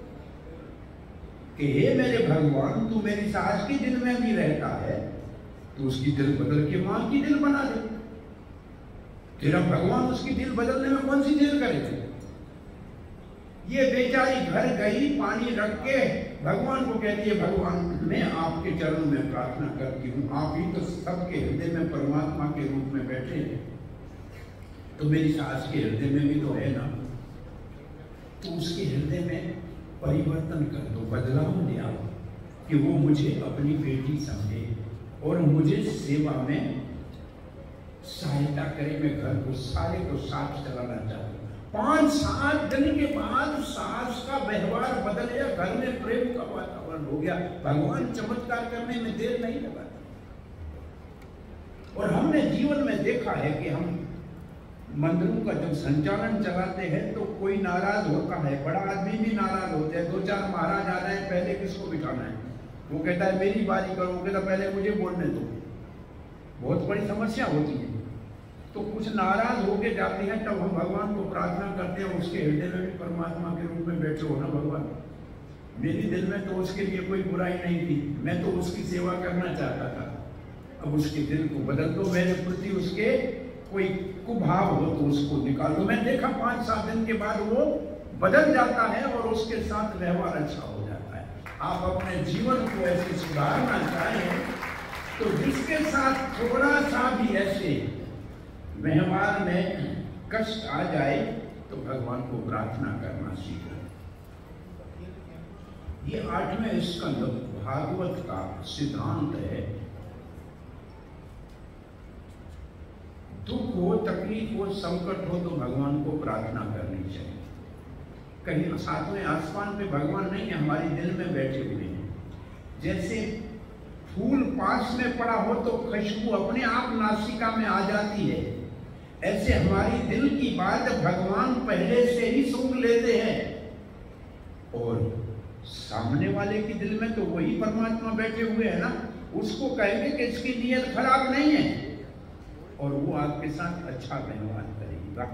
Speaker 1: कि हे मेरे भगवान तू मेरी सास की दिल में भी रहता है तो उसकी दिल बदल के मां की दिल बना दे, फिर अब भगवान उसकी दिल बदलने में कौन सी देर करेंगे? ये बेचारी घर गई, पानी रख के भगवान को कहती है, भगवान मैं आपके चरणों में प्रार्थना करती हूँ, आप ही तो सबके हृदय में परमात्मा के रूप में बैठे हैं, तो मेरी सास के हृदय में भी तो है ना, तो उसके हृदय में परिवर्तन कर दो, बदलाव ले आओ कि वो मुझे अपनी बेटी समझे और मुझे सेवा में सहायता करे। मैं घर को सारे को साथ चलाना चाहता हूँ। 5-7 दिन के बाद सास का व्यवहार बदल गया, घर में प्रेम का वातावरण हो गया। भगवान चमत्कार करने में देर नहीं लगा। और हमने जीवन में देखा है कि हम मंदिरों का जब संचालन चलाते हैं तो कोई नाराज होता है, बड़ा आदमी भी नाराज होते हैं। 2-4 महाराज आ रहे हैं, पहले किसको बिठाना है? वो कहता है मेरी बारी करो, वो कहता पहले मुझे बोलने दो। बहुत बड़ी समस्या होती है। तो कुछ नाराज होके जाते हैं, तब हम भगवान को प्रार्थना करते हैं, उसके हृदय में भी परमात्मा के रूप में बैठे हो ना भगवान। मेरी दिल में तो उसके लिए कोई बुराई नहीं थी, मैं तो उसकी सेवा करना चाहता था। अब उसके दिल को बदल दो, मेरे प्रति उसके कोई कुभाव हो तो उसको निकाल दो। मैं देखा 5-7 दिन के बाद वो बदल जाता है और उसके साथ व्यवहार अच्छा हो जाता है। आप अपने जीवन को ऐसे सुधारना चाहें तो जिसके साथ थोड़ा सा भी ऐसे व्यवहार में कष्ट आ जाए तो भगवान को प्रार्थना करना सीखें। ये 8वें स्कंद भागवत का सिद्धांत है। दुख हो, तकलीफ हो, संकट हो तो भगवान को प्रार्थना करनी चाहिए। कहीं 7वें आसमान पे भगवान नहीं है, हमारे दिल में बैठे हुए हैं। जैसे फूल पास में पड़ा हो तो खुशबू अपने आप नासिका में आ जाती है, ऐसे हमारी दिल की बात भगवान पहले से ही सुन लेते हैं। और सामने वाले की दिल में तो वही परमात्मा बैठे हुए हैं ना, उसको कहेंगे कि इसकी नीयत खराब नहीं है और वो आपके साथ अच्छा व्यवहार करेगा।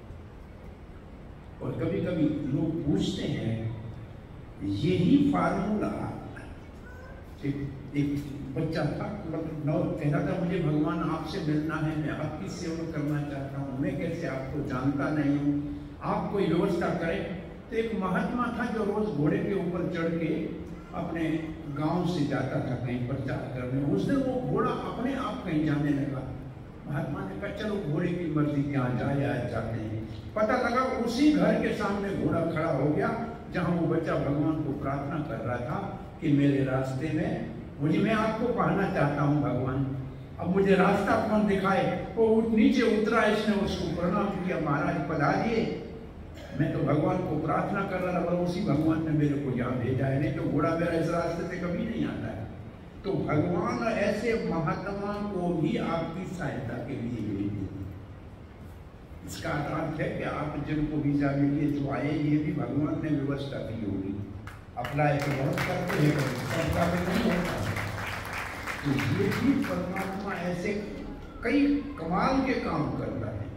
Speaker 1: और कभी कभी लोग पूछते हैं, यही फार्मूला, एक बच्चा था कह रहा था मुझे भगवान आपसे मिलना है, मैं आपकी सेवा करना चाहता हूँ, मैं कैसे आपको जानता नहीं हूँ, आप कोई व्यवस्था करें। तो एक महात्मा था जो रोज घोड़े के ऊपर चढ़ के अपने गांव से जाता था कहीं प्रचार करने। उस दिन वो घोड़ा अपने आप कहीं जाने लगा। महात्मा ने कहा चलो घोड़े की मर्जी, क्या जाए आज जाते हैं। पता लगा उसी घर के सामने घोड़ा खड़ा हो गया जहां वो बच्चा भगवान को प्रार्थना कर रहा था कि मेरे रास्ते में मैं आपको पाना चाहता हूं भगवान, अब मुझे रास्ता कौन दिखाए। वो नीचे उतरा, इसने उसको प्रणाम किया, महाराज पधारिए, मैं तो भगवान को प्रार्थना कर रहा था, उसी भगवान ने मेरे को यहाँ भेजा है, नहीं तो घोड़ा मेरा इस रास्ते से कभी नहीं आता है। तो भगवान ऐसे महात्मा को भी आपकी सहायता के लिए भेजते हैं। इसका अर्थ है कि आप जिनको वीजा मिलिए जो आए, ये भी भगवान ने व्यवस्था की होगी। अप्लाई तो बहुत करते हैं, सबका भी नहीं होता। तो ये भी परमात्मा ऐसे कई कमाल के काम करता है।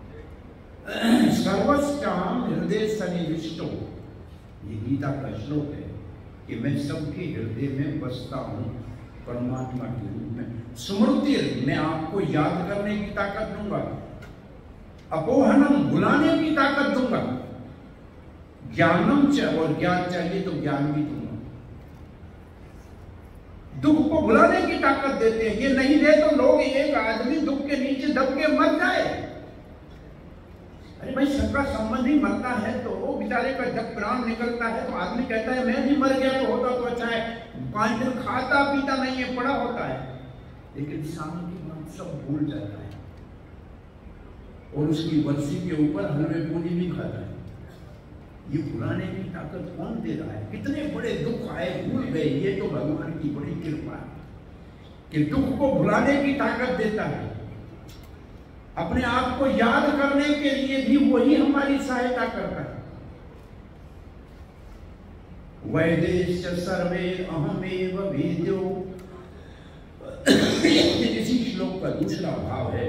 Speaker 1: सर्वस्याम हृदय सन्निविष्टो, ये गीता का श्लोक है कि मैं सबके हृदय में बसता हूँ परमात्मा के रूप में। स्मृति, मैं आपको याद करने की ताकत दूंगा। अपोहनम, भुलाने की ताकत दूंगा। ज्ञानम चाहिए, और ज्ञान चाहिए तो ज्ञान भी दूंगा। दुख को भुलाने की ताकत देते हैं। ये नहीं दे तो लोग, एक आदमी दुख के नीचे दब के मर जाए। अरे भाई, सबका संबंधी मरता है तो वो बेचारे का जब प्राण निकलता है तो आदमी कहता है मैं भी मर गया तो होता तो अच्छा है। 5 दिन खाता पीता नहीं है, पड़ा होता है, लेकिन सामने की बात सब भूल जाता है और उसकी बरसी के ऊपर हलवे पूरी भी खाता है। ये भुलाने की ताकत कौन दे रहा है? कितने बड़े दुख आए, भूल गए। ये तो भगवान की बड़ी कृपा है कि दुख को भुलाने की ताकत देता है। अपने आप को याद करने के लिए भी वही हमारी सहायता करता है। वैदेश सर्वे अहमेव वेद्यो, इसी श्लोक का दूसरा भाव है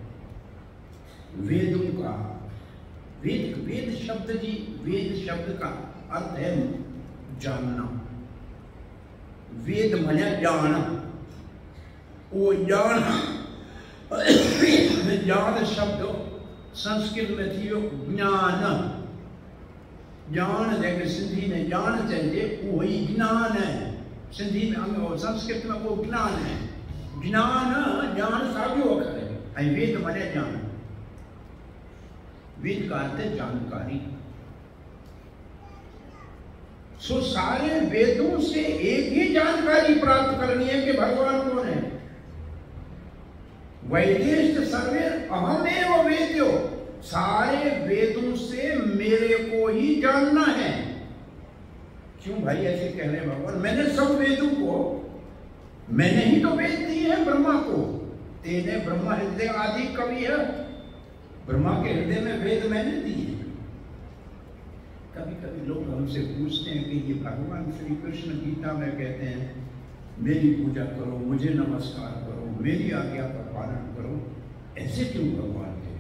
Speaker 1: वेदों का। वेद शब्द जी, वेद शब्द का अर्थ है जानना। वेद माने ज्ञान, वो ज्ञान, ज्ञान शब्द संस्कृत में थी ज्ञान, ज्ञान जैसे सिंधी में ज्ञान चाहिए वही ज्ञान है, सिंधी में और संस्कृत में वो ज्ञान है। ज्ञान ज्ञान साॻियो अखर है, ऐं वेद माने ज्ञान, वेद का अर्थ है जानकारी। सो सारे वेदों से एक ही जानकारी प्राप्त करनी है कि भगवान कौन है। वैदेश सर्वे अहमेव वेद्यो, सारे वेदों से मेरे को ही जानना है। क्यों भाई ऐसे कह रहे हैं भगवान? मैंने सब वेदों को, मैंने ही तो वेद दिए हैं ब्रह्मा को। तेने ब्रह्मा हृदय आदि कवि है, ब्रह्मा के हृदय में वेद मैंने दिए। कभी कभी लोग हमसे पूछते हैं कि ये भगवान श्री कृष्ण गीता में कहते हैं मेरी पूजा करो, मुझे नमस्कार करो, मेरी आज्ञा का पालन करो, ऐसे क्यों भगवान कहते?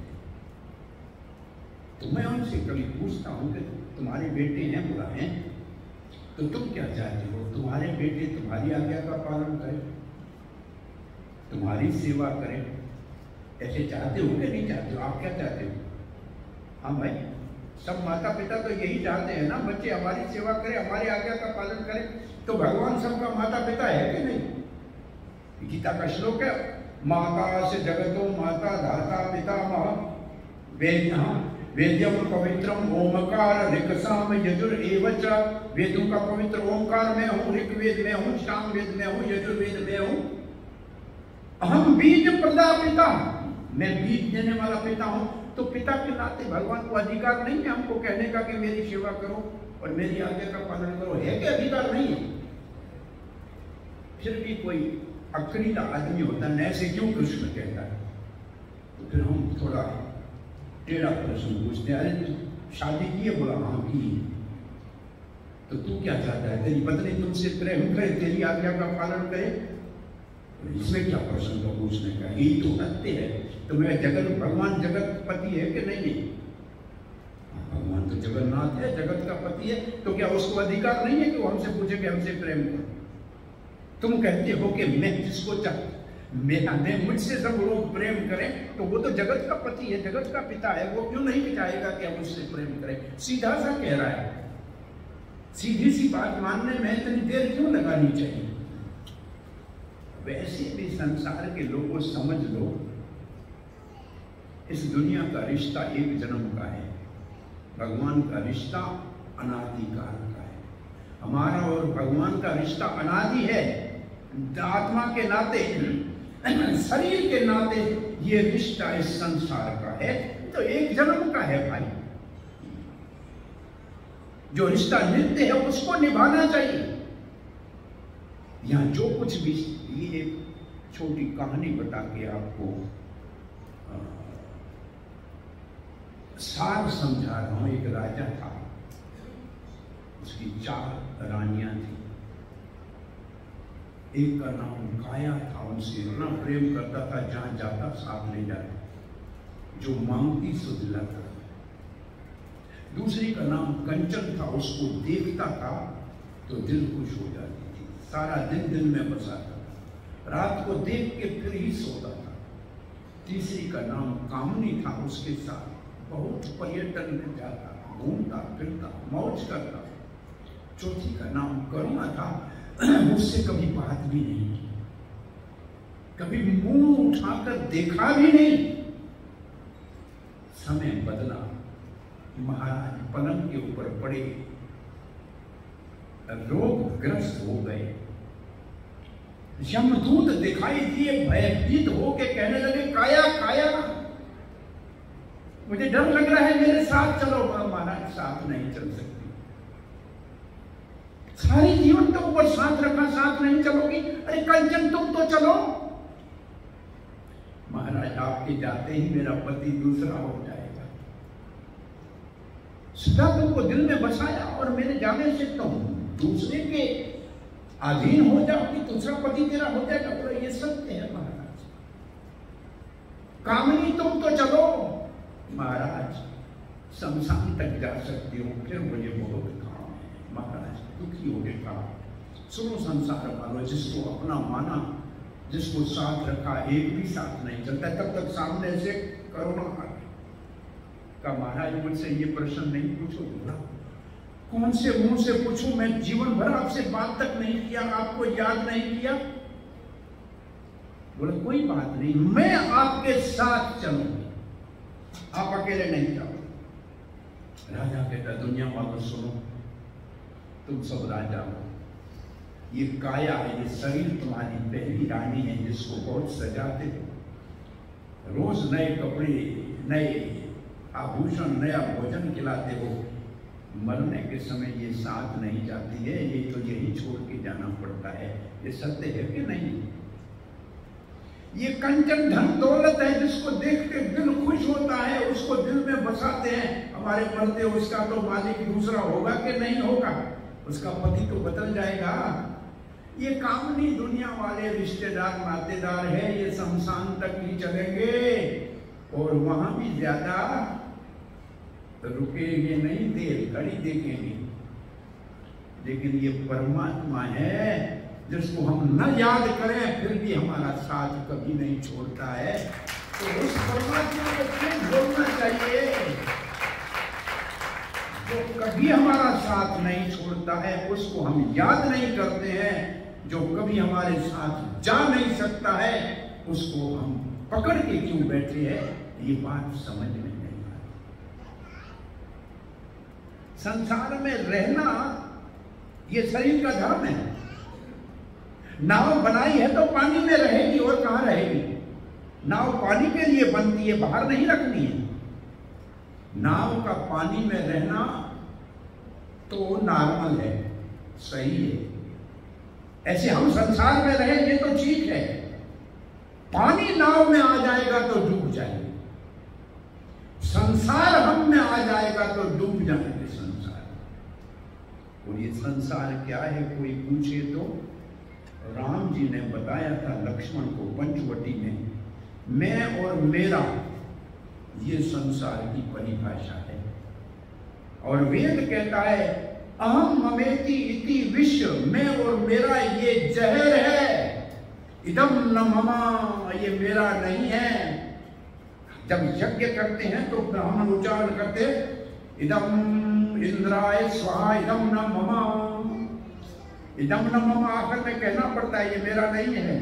Speaker 1: तो मैं उनसे कभी पूछता हूं कि तुम्हारे बेटे हैं, बुरा हैं, तो तुम क्या चाहते हो? तुम्हारे बेटे तुम्हारी आज्ञा का पालन करें, तुम्हारी सेवा करें, ऐसे चाहते हो कि नहीं चाहते हो? आप क्या चाहते हो? हाँ भाई, सब माता पिता तो यही चाहते हैं ना, बच्चे हमारी सेवा करें, हमारी आज्ञा का पालन करें। तो भगवान सबका माता पिता है कि नहीं? गीता का श्लोक है, माता से जगतो माता धाता पिता मह वेद्यम पवित्रम ओमकार ऋक्साम यजुर एवच। वेदों का पवित्र ओमकार में हूँ, ऋग्वेद में हूँ, सामवेद में हूँ, यजुर्वेद में हूँ। अहम बीज प्रदा पिता, मैं बीज देने वाला पिता हूँ। तो पिता के नाते भगवान को अधिकार नहीं है हमको कहने का कि मेरी सेवा करो और मेरी आज्ञा का पालन करो? है कि अधिकार नहीं है? फिर भी कोई अक्रीला आदमी होता है, ऐसे क्यों कृष्ण कहता है? तो फिर हम थोड़ा टेढ़ा प्रश्न पूछते हैं, अरे शादी की है? बोला हाँ की। तो तू क्या चाहता है? तेरी पत्नी तुमसे प्रेम करे, तेरी आज्ञा का पालन करे, इसमें क्या प्रश्न का पूछने का? यही तो सत्य है। तो मैं जगत, भगवान जगत पति है कि नहीं है? भगवान तो जगन्नाथ है, जगत का पति है। तो क्या उसको अधिकार नहीं है कि वो हमसे पूछे कि हमसे प्रेम करो? तुम कहते हो कि मैं जिसको चाहता, मैं मुझसे सब लोग प्रेम करें, तो वो तो जगत का पति है, जगत का पिता है, वो क्यों नहीं चाहेगा कि हम उससे प्रेम करें? सीधा सा कह रहा है। सीधी सी बात मानने में इतनी देर क्यों लगानी चाहिए? वैसे भी संसार के लोगों समझ लो, इस दुनिया का रिश्ता एक जन्म का है, भगवान का रिश्ता अनादिकाल का है। हमारा और भगवान का रिश्ता अनादि है। आत्मा के नाते, शरीर के नाते ये रिश्ता इस संसार का है, तो एक जन्म का है भाई। जो रिश्ता नित्य है उसको निभाना चाहिए। यहां जो कुछ भी, ये एक छोटी कहानी बता के आपको सार समझा रहा हूं। एक राजा था, उसकी 4 रानियां थी। एक का नाम काया था, उनसे इतना प्रेम करता था, जहां जाता साथ ले जाता, जो मांगती सो दिलाता। दूसरी का नाम कंचन था, उसको देखता था तो दिल खुश हो जाती थी, सारा दिन दिल में बसा था, रात को देख के फिर ही सोता था। तीसरी का नाम कामनी था, उसके साथ बहुत पर्यटन में जाता, घूमता फिरता, मौज करता। चौथी का नाम करुणा था, मुझसे कभी बात भी नहीं की, कभी मुंह उठाकर देखा भी नहीं। समय बदला, महाराज पलंग के ऊपर पड़े, रोगग्रस्त हो गए। यमदूत दिखाई दिए, भयभीत होके कहने लगे, काया काया मुझे डर लग रहा है, मेरे साथ चलो। महाराज साथ नहीं चल सकती, सारी जीवन तो ऊपर साथ रखा, साथ नहीं चलोगी? अरे कंचन तुम तो चलो। महाराज आपके जाते ही मेरा पति दूसरा हो जाएगा। सदा तुमको दिल में बसाया और मेरे जाने से तुम दूसरे के अधीन हो जाओगी, दूसरा पति तेरा हो जाएगा। तो ये सत्य है महाराज। कामिनी तुम तो चलो। महाराज शमशान तक जा सकती हो, फिर मुझे बहुत काम है। महाराज दुखी हो गया। सुनो संसार वालों, जिसको अपना माना, जिसको साथ रखा, एक भी साथ नहीं चलता, तब तक सामने से करुणा आ गई। का महाराज मुझसे ये प्रश्न नहीं पूछो। बोला कौन से मुंह से पूछूं, मैं जीवन भर आपसे बात तक नहीं किया, आपको याद नहीं किया। बोला कोई बात नहीं, मैं आपके साथ चलूंगी, आप अकेले नहीं जाओ। राजा कहता दुनिया वालों सुनो, तुम सब राजा हो, ये काया है, ये शरीर तुम्हारी पहली रानी है जिसको बहुत सजाते हो, रोज नए कपड़े, नए आभूषण, नया भोजन खिलाते हो, मरने के समय ये साथ नहीं जाती है, ये तो यही छोड़ के जाना पड़ता है। ये सत्य है कि नहीं? ये कंचन धन दौलत है जिसको देख के दिल खुश होता है, उसको दिल में बसाते हैं। हमारे मरते उसका तो मालिक दूसरा होगा कि नहीं होगा, उसका पति तो बदल जाएगा। ये कामनी दुनिया वाले रिश्तेदार नातेदार है, ये शमशान तक ही चलेंगे और वहां भी ज्यादा रुकेंगे नहीं, देर घड़ी देखेंगे। लेकिन ये परमात्मा है जिसको हम न याद करें फिर भी हमारा साथ कभी नहीं छोड़ता है। तो उस परमात्मा को क्यों भूलना चाहिए जो कभी हमारा साथ नहीं छोड़ता है, उसको हम याद नहीं करते हैं। जो कभी हमारे साथ जा नहीं सकता है उसको हम पकड़ के क्यों बैठे हैं, ये बात समझ में नहीं आती। संसार में रहना ये शरीर का धर्म है। नाव बनाई है तो पानी में रहेगी, और कहां रहेगी? नाव पानी के लिए बनती है, बाहर नहीं रखनी है। नाव का पानी में रहना तो नॉर्मल है, सही है। ऐसे हम संसार में रहेंगे तो ठीक है, पानी नाव में आ जाएगा तो डूब जाएंगे, संसार हम में आ जाएगा तो डूब जाएंगे संसार। और ये संसार क्या है कोई पूछे तो राम जी ने बताया था लक्ष्मण को पंचवटी में, मैं और मेरा ये संसार की परिभाषा है। और वेद कहता है अहम ममेति इति विश्व, मैं और मेरा ये जहर है, इदम न ममा, ये मेरा नहीं है। जब यज्ञ करते हैं तो ब्राह्मण उच्चारण करते इदम इंद्राय स्वाहा इदम न ममा, इदम न ममा आखिर में कहना पड़ता है, ये मेरा नहीं है।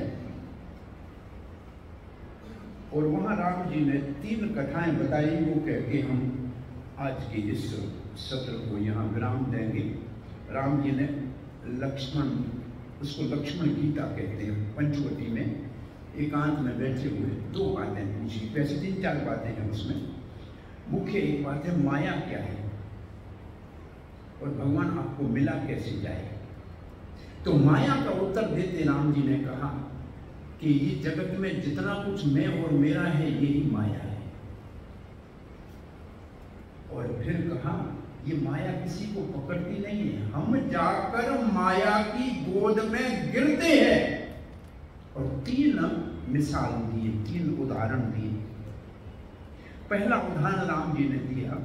Speaker 1: और वहां राम जी ने 3 कथाएं बताई, वो कह के हम आज के इस सत्र को यहाँ विराम देंगे। राम जी ने लक्ष्मण, उसको लक्ष्मण गीता कहते हैं, पंचवटी में एकांत में बैठे हुए 2 बातें पूछी। वैसे 3-4 बातें हैं उसमें। मुख्य एक बात है माया क्या है और भगवान आपको मिला कैसे जाए। तो माया का उत्तर देते राम जी ने कहा कि ये जगत में जितना कुछ मैं और मेरा है यही माया है। और फिर कहा ये माया किसी को पकड़ती नहीं है, हम जाकर माया की गोद में गिरते हैं। और 3 मिसाल दिए, 3 उदाहरण दिए। पहला उदाहरण राम जी ने दिया,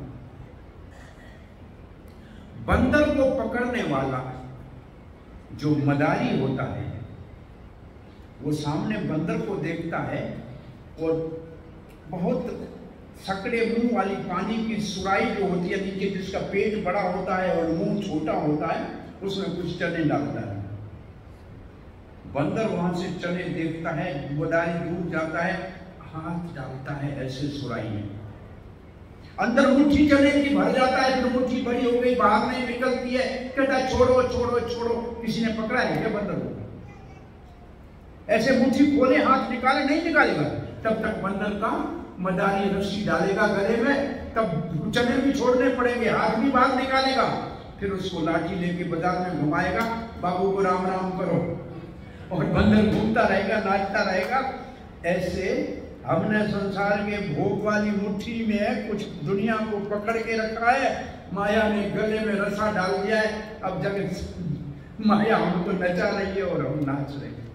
Speaker 1: बंदर को पकड़ने वाला जो मदारी होता है वो सामने बंदर को देखता है और बहुत सकड़े मुंह वाली पानी की सुराई जो होती है नीचे, जिसका पेट बड़ा होता है और मुंह छोटा होता है, उसमें कुछ चने डालता है। बंदर वहां से चने देखता है, मदारी दूर जाता है, हाथ डालता है ऐसे सुराई में, अंदर मुट्ठी चने की भर जाता है, फिर मुट्ठी बड़ी हो गई, बाहर नहीं निकलती है, कहता है छोड़ो छोड़ो छोड़ो। किसी ने पकड़ा है क्या बंदर को? ऐसे मुट्ठी खोले, हाथ निकाले, नहीं निकालेगा। तब तक बंदर का मदारी रस्सी डालेगा गले में, तब चने भी छोड़ने पड़ेंगे, हाथ भी बाहर निकालेगा, फिर उसको लाठी लेके बाजार में घुमाएगा, बाबू को राम राम करो, और बंदर घूमता रहेगा, नाचता रहेगा। ऐसे हमने संसार के भोग वाली मुट्ठी में कुछ दुनिया को पकड़ के रखा है, माया ने गले में रसा डाल दिया है। अब जगत माया हमको नचा रही है और हम नाच रहे हैं।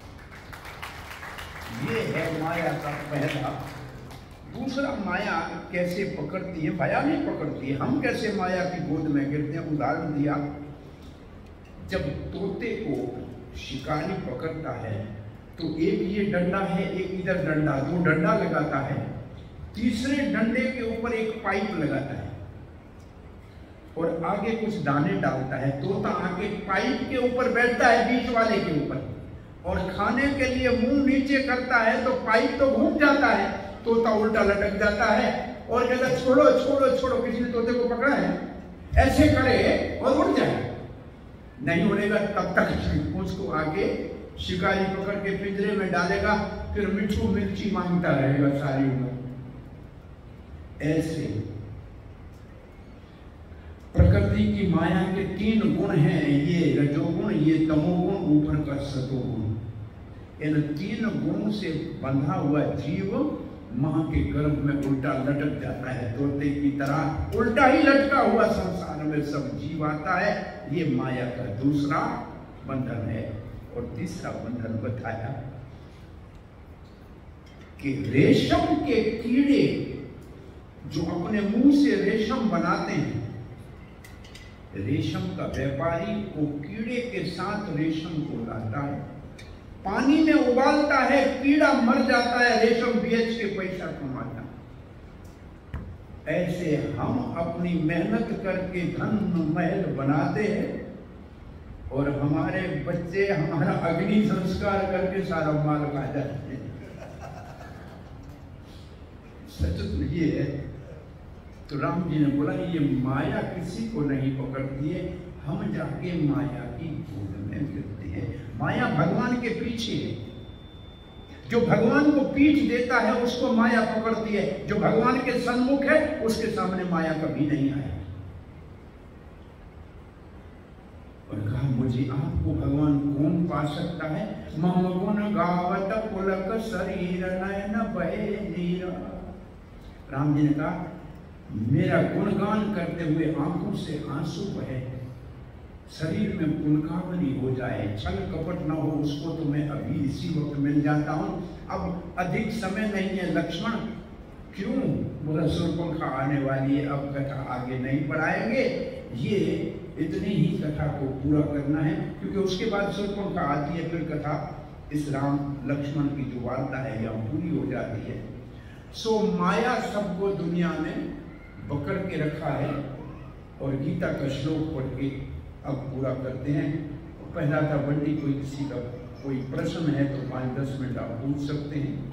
Speaker 1: ये है माया का पहला। दूसरा, माया कैसे पकड़ती है? माया नहीं पकड़ती है, हम कैसे माया की गोद में गिरते हैं। उदाहरण दिया, जब तोते को शिकारी पकड़ता है तो एक ये डंडा है, एक इधर डंडा, 2 डंडा लगाता है, तीसरे डंडे के ऊपर एक पाइप लगाता है और आगे कुछ दाने डालता है। तोता आगे पाइप के ऊपर बैठता है, बीच वाले के ऊपर, और खाने के लिए मुंह नीचे करता है तो पाइप तो घूम जाता है, तोता उल्टा लटक जाता है और कहता छोड़ो छोड़ो छोड़ो, किसी ने तोते को पकड़ा है, ऐसे करे और उड़ जाए। नहीं उड़ेगा तब तक उसको आगे शिकारी पकड़ के पिंजरे में डालेगा, फिर मिठू मिर्ची मांगता रहेगा सारी उम्र। ऐसे प्रकृति की माया के 3 गुण हैं, ये रजोगुण, ये तमोगुण, ऊपर का सतोगुण। इन 3 गुणों से बंधा हुआ जीव मां के गर्भ में उल्टा लटक जाता है, तोते की तरह उल्टा ही लटका हुआ संसार में सब जीव आता है। ये माया का दूसरा बंधन है। और तीसरा बंधन बताया कि रेशम के कीड़े जो अपने मुंह से रेशम बनाते हैं, रेशम का व्यापारी वो कीड़े के साथ रेशम को लाता है, पानी में उबालता है, कीड़ा मर जाता है, रेशम बेच के पैसा कमाता है। ऐसे हम अपनी मेहनत करके धन महल बनाते हैं और हमारे बच्चे हमारा अग्नि संस्कार करके सारा माल खा जाते हैं। सच तो ये है। तो राम जी ने बोला ये माया किसी को नहीं पकड़ती है, हम जाके माया की गोद में गिरते हैं। माया भगवान के पीछे है, जो भगवान को पीठ देता है उसको माया पकड़ती है, जो भगवान के सन्मुख है उसके सामने माया कभी नहीं आए। और कहा मुझे आपको भगवान कौन पा सकता है? मम गुण गावत पुलक शरीर नयन बहे नीर। राम जी ने कहा मेरा गुणगान करते हुए आंखों से आंसू बहे, शरीर में पुलकावली हो जाए, छल कपट न हो, उसको तो मैं अभी इसी वक्त मिल जाता हूं। अब अधिक समय नहीं है लक्ष्मण। क्यों? बोला शूर्पणखा आने वाली है, अब कथा आगे नहीं बढ़ाएंगे, ये इतनी ही कथा को पूरा करना है, क्योंकि उसके बाद शूर्पणखा आती है, फिर कथा इस राम लक्ष्मण की जो वार्ता है यहाँ पूरी हो जाती है। सो माया सबको दुनिया में पकड़ के रखा है। और गीता का श्लोक पढ़ के अब पूरा करते हैं। पहला था बंडी, कोई किसी का कोई प्रश्न है तो 5-10 मिनट आप पूछ सकते हैं।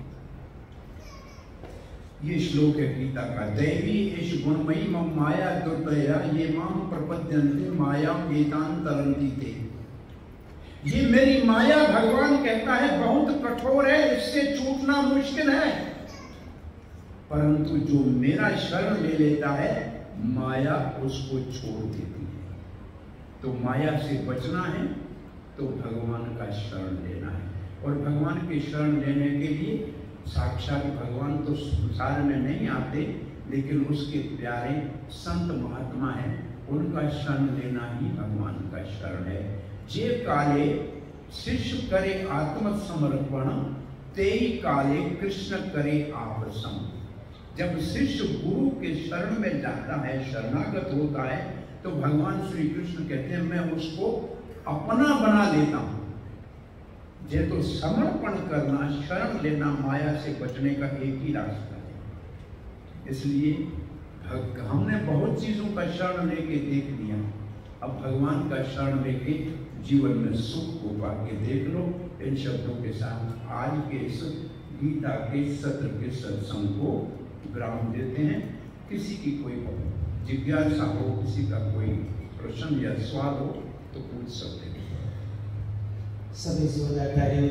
Speaker 1: ये श्लोक है गीता का। दैवी इश गुणमयी मम माया दुर्दया ये माम प्रपद्यन्ते माया एतान तरन्ति ते। ये मेरी माया, भगवान कहता है, बहुत कठोर है, इससे छूटना मुश्किल है, परंतु जो मेरा शरण ले लेता है माया उसको छोड़ देती है। तो माया से बचना है तो भगवान का शरण लेना है। और भगवान के शरण लेने के लिए साक्षात भगवान तो संसार में नहीं आते, लेकिन उसके प्यारे संत महात्मा हैं, उनका शरण लेना ही भगवान का शरण है। जे काले शिष्य करे आत्मसमर्पण, तेई काले कृष्ण करे आपसम। जब शिष्य गुरु के शरण में जाता है, शरणागत होता है, तो भगवान श्री कृष्ण कहते हैं मैं उसको अपना बना लेता हूं। जे तो समर्पण करना, शरण लेना माया से बचने का एक ही रास्ता है। इसलिए हमने बहुत चीजों का शरण लेके देख लिया, अब भगवान का शरण लेके जीवन में सुख को पाके देख लो। इन शब्दों के साथ आज के इस गीता के सत्र के सत्संग को विराम देते हैं। किसी की कोई जिज्ञासा हो, किसी का कोई प्रश्न या सवाल हो तो पूछ सकते हैं।
Speaker 2: सभी कार्य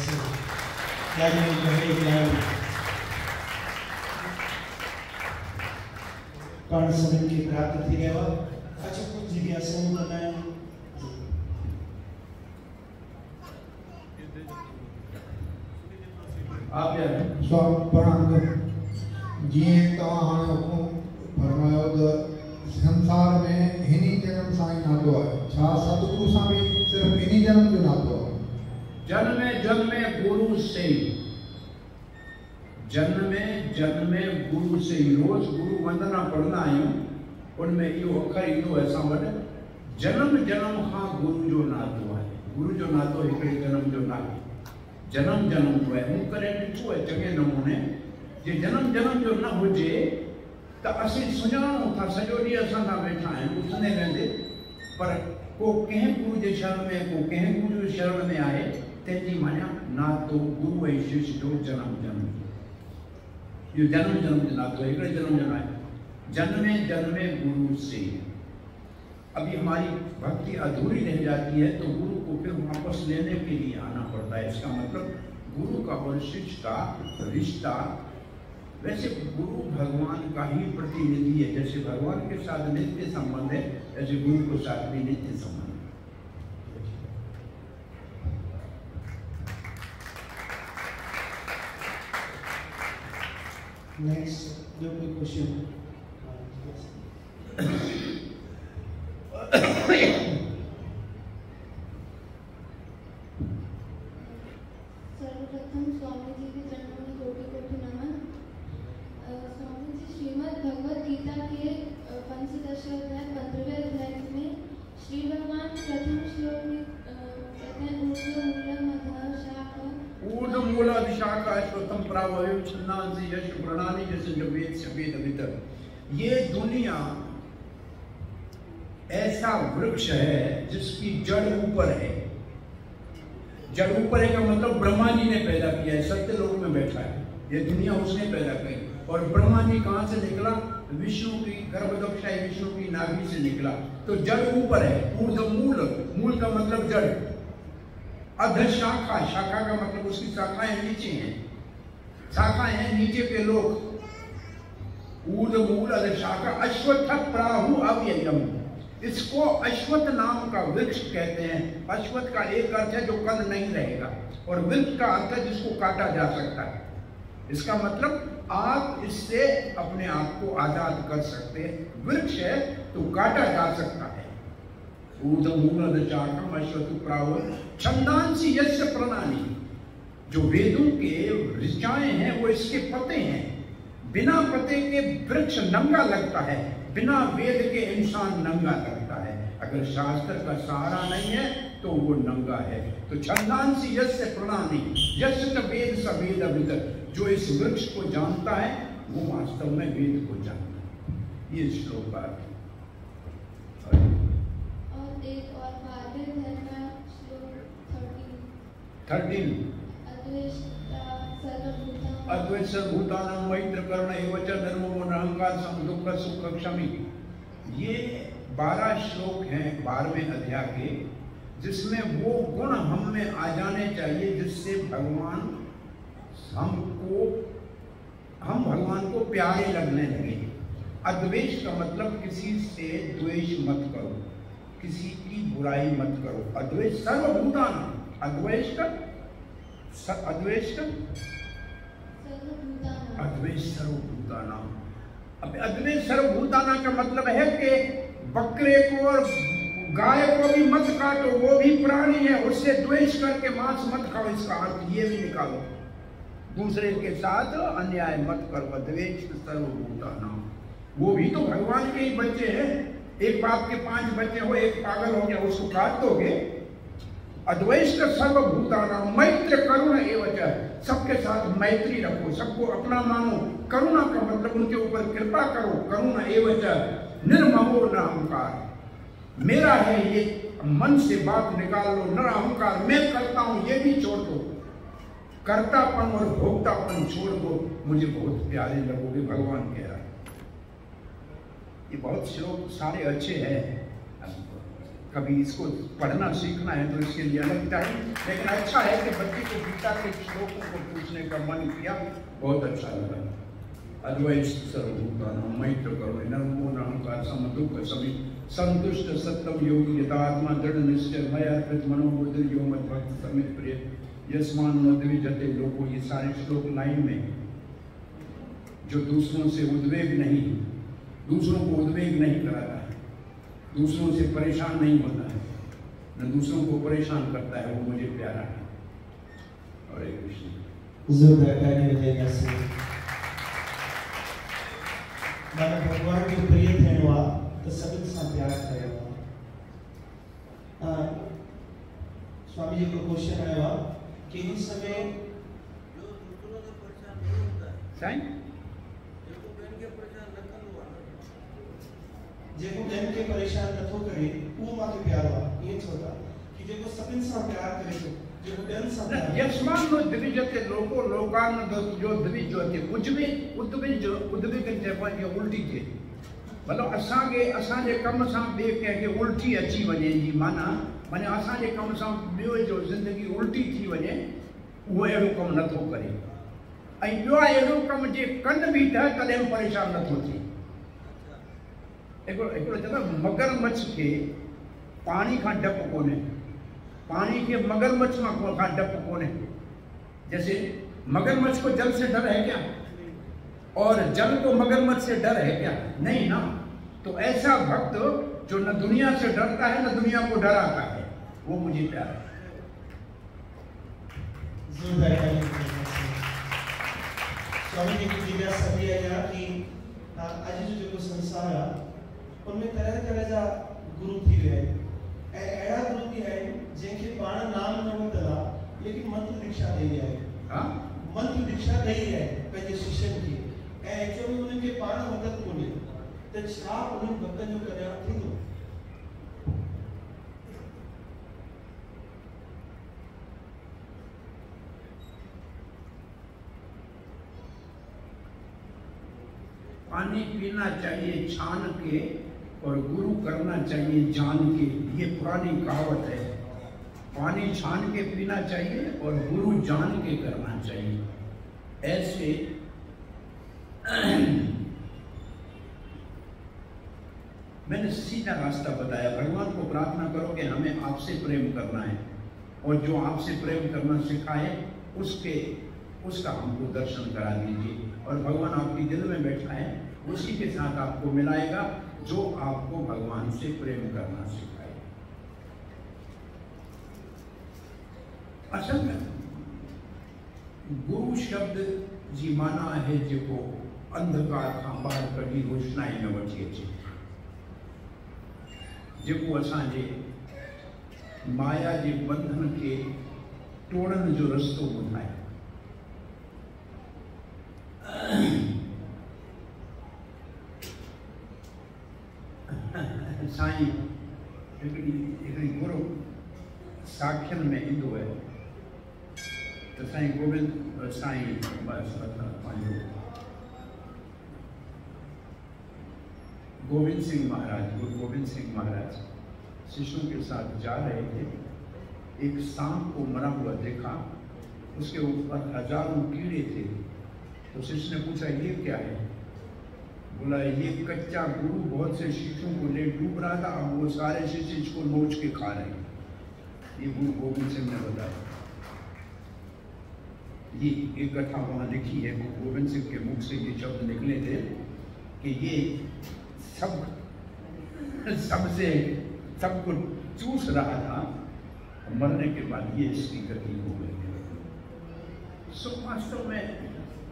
Speaker 2: कर्ण समय की प्राप्त थी गया। अच्छा कुछ जिज्ञासा बताया
Speaker 1: आप यार
Speaker 3: स्वामी प्रणाम जीअं तव्हां हाणे हुकुम फरमायो त संसार में हिनी जन्म सां ई नातो आहे, छा सतगुरु सां बि सिर्फ़ु हिनी जन्म जो नातो आहे?
Speaker 1: जन्मे जन्मे गुरु से, जन्मे गुरु से। रोज गुरु वंदना पढ़ंदा आहियूं, उनमें इहो अखर ईंदो आहे असां वटि, जन्म जन्म खां गुरु जो नातो आहे। गुरु जो नातो हिकिड़े जन्म जो नातो, जन्म जो आहे। मूं करे ॾिठो आहे चङे नमूने जे जन्म जन्म जो न हुजे त असीं सुञाणो था सॼो ॾींहुं असां सां वेठा आहियूं उथंदे वेंदे, पर को कंहिं गुरू जे शरण में, को कंहिं गुरू जे शरण में आहे, तंहिंजी माना नातो गुरू ऐं शिष्य जो जन्म जन्म, इहो जन्म जन्म जो नातो है, हिकिड़े जन्म जन्म आहे। जन्मे जन्मे गुरु से। अभी हमारी भक्ति अधूरी रह जाती है तो गुरु को फिर वापस लेने के लिए आना पड़ता है। इसका मतलब गुरु का और शिष्य का रिश्ता, वैसे गुरु भगवान का ही प्रतिनिधि है। जैसे भगवान के साथ नित्य संबंध है, ऐसे गुरु के साथ भी नित्य संबंध है।
Speaker 2: नेक्स्ट जो कोई क्वेश्चन
Speaker 4: सर्वप्रथम स्वामी जी के चरणों में कोटि कोटि नमन। स्वामी जी श्रीमद् भगवद गीता के पंचदश अध्याय 15वें अध्याय में श्री भगवान प्रथम श्लोक में कहते हैं
Speaker 1: ऊर्ध्वमूलमधः शाखा अश्वत्थम प्रावयो छन्दांसि यश प्रणाली जैसे वेद सफेद भीतर। ये दुनिया ऐसा वृक्ष है जिसकी जड़ ऊपर है। जड़ ऊपर है का मतलब ब्रह्मा जी ने पैदा किया है, सत्यलोक में बैठा है। ये दुनिया उसने पैदा की। और ब्रह्मा जी कहाँ से निकला? विष्णु की गर्भदक्षाई, विष्णु की नाभि से निकला। तो जड़ ऊपर है। ऊर्ध्वमूल, मूल का मतलब जड़। अध शाखा, शाखा का मतलब उसकी शाखाएं नीचे हैं, शाखाएं हैं नीचे के लोग। ऊर्ध्वमूल अध शाखा अश्वत्थ प्राहु अव्ययम। इसको अश्वत्थ नाम का वृक्ष कहते हैं। अश्वत्थ का एक अर्थ है जो कल नहीं रहेगा, और वृक्ष का अर्थ है जिसको काटा जा सकता है। इसका मतलब आप इससे अपने आप को आजाद कर सकते हैं। वृक्ष है तो काटा जा सकता है। छंदांसी यस्य प्रणाली, जो वेदों के ऋचाएं हैं वो इसके पते हैं। बिना पते के वृक्ष नंगा लगता है, बिना वेद के इंसान नंगा लगता है। अगर शास्त्र का सहारा नहीं है तो वो नंगा है। तो छंदांसी यस्य प्रणाली यस्य वेद स वेद अभितर। जो इस वृक्ष को जानता है वो वास्तव में वेद को जानता है। ये श्लोक है।
Speaker 4: और एक और 12वें अध्याय का श्लोक 13 अद्वैत
Speaker 1: सर्वभूतानां मैत्र करुण एव च धर्मो निरहंकार सम दुःख सुख क्षमी। ये 12 श्लोक हैं 12वें अध्याय के, जिसमें वो गुण हम में आ जाने चाहिए जिससे हम भगवान को प्यारे लगने लगे। अद्वेष का मतलब किसी से द्वेष मत करो, किसी की बुराई मत करो। अद्वेष सर्वभूतानां, अद्वेष सर्वभूतानां। अब अद्वेष सर्वभूतानां का मतलब है कि बकरे को और गाय को भी मत काटो, वो भी प्राणी है, उससे द्वेष करके मांस मत खाओ। इसका अर्थ ये भी निकालो, दूसरे के साथ अन्याय मत करो। अद्वेष सर्वभूतानां, वो भी तो भगवान के ही बच्चे हैं। एक बाप के 5 बच्चे हो, एक पागल हो गया, उसको काट दोगे? अद्वैत सर्वभूतानां मैत्र करुण एव च। सबके साथ मैत्री रखो, सबको अपना मानो। करुणा का मतलब उनके ऊपर कृपा करो। करुण एव च निर्ममो न अहंकार। मेरा है ये, मन से बात निकाल लो। न अहंकार, मैं करता हूं ये भी छोड़ दो। कर्तापन और भोक्तापन छोड़ दो, मुझे बहुत प्यारे लगोगे, भगवान कह रहा है। ये बहुत श्लोक सारे अच्छे हैं। कभी इसको पढ़ना सीखना है तो इसके लिए अलग टाइम, लेकिन अच्छा है कि बच्चे को गीता के श्लोकों को पूछने का मन किया, बहुत अच्छा लगा। अद्वैत सर्वभूतानां मैत्र करुण निर्ममो न अहंकार सम दुःख शमी संतुष्ट सत्यम योगी यथात्मा दृढ़ निश्चय मया अर्पित मनोबुद्धि यो मत भक्त समित प्रिय यस्मान न द्विजते लोको। ये सारे श्लोक लाइन में, जो दूसरों से उद्वेग नहीं, दूसरों को उद्वेग नहीं कराता है, दूसरों से परेशान नहीं होता है, न दूसरों को परेशान करता है, वो मुझे प्यारा है। हरे कृष्ण।
Speaker 2: माना भगवान के प्रिय थियणो आहे त सभिनि सां प्यार कयो आहे। स्वामी जी को क्वेश्चन आयो आहे कि हिन समय
Speaker 1: साईं
Speaker 2: जेको ॿियनि खे परेशान नथो करे उहो मूंखे प्यारो आहे। ईअं छो था कि जेको सभिनि सां प्यार करे थो, जेको ॿियनि सां
Speaker 1: यस्मान नो द्विजते लोको लोकान जो द्विजते उद्विग्न चइबो आहे उल्टी थिए। मतलब असांजे कम सां ॿिए कंहिंखे उल्टी अची वञे जी माना माने असांजे कम सां ॿियो जो ज़िंदगी उल्टी थी वञे, उहो अहिड़ो कमु नथो करे। ऐं ॿियो अहिड़ो कमु जे कनि बि था तॾहिं परेशान नथो थिए। हिकिड़ो चवंदो मगरमच्छ खे पानी खां डपु कोन्हे, पानी के मगरमच्छ खां डपु कोन्हे। जैसे मगरमच्छ को जल से डर है क्या, और जल को मगरमच्छ से डर है क्या? नहीं ना। तो ऐसा भक्त जो न दुनिया से डरता है न दुनिया को डराता है, वो मुझे प्यारा है।
Speaker 2: स्वामी जी की दिव्या सभी है कि आज जो संसार है उनमें तरह तरह जा गुरु थी रहे हैं। अड़ा गुरु भी है जिनके पाण नाम न वठला लेकिन मंत्र दीक्षा दे रहा है।
Speaker 1: हां
Speaker 2: मंत्र दीक्षा दे रहा है पंहिंजे शिष्यन खे ऐं एक्चुअली उनके पाण मदद कोन्हे त छा उन भक्तन जो कल्याण थींदो।
Speaker 1: पानी पीना चाहिए छान के और गुरु करना चाहिए जान के, ये पुरानी कहावत है। पानी छान के पीना चाहिए और गुरु जान के करना चाहिए। ऐसे मैंने सीधा रास्ता बताया। भगवान को प्रार्थना करो कि हमें आपसे प्रेम करना है, और जो आपसे प्रेम करना सिखाए उसका हमको दर्शन करा दीजिए। और भगवान आपके दिल में बैठा है, उसी के साथ आपको मिलाएगा जो आपको भगवान से प्रेम करना सिखाए। असल में गुरु शब्द जी माना है जेको अंधकार खां ॿाहिरि कढी रोशनाई में वठी अचे, जेको असांजे माया जे बंधन के तोड़न जो रस्तो ॿुधाए। साईं हिकिड़ी गुरु साखियन में ईंदो है तो साईं गोविंद साईं पंहिंजो गोविंद सिंह महाराज, गुरु गोविंद सिंह महाराज शिष्यों के साथ जा रहे थे। एक सांप को मरा हुआ देखा, उसके ऊपर हजारों कीड़े थे। तो शिष्य ने पूछा ये क्या है? बोला ये कच्चा गुरु बहुत से शिष्यों को ले डूब रहा था, अब वो सारे शिष्य इसको नोच के खा रहे हैं। ये गुरु गोविंद सिंह ने बताया। ये एक कथा वहाँ लिखी है, गुरु गोविंद सिंह के मुख से ये शब्द निकले थे कि ये सबको चूस रहा था, मरने के बाद ये इसकी गति हो गई। सो वास्तव में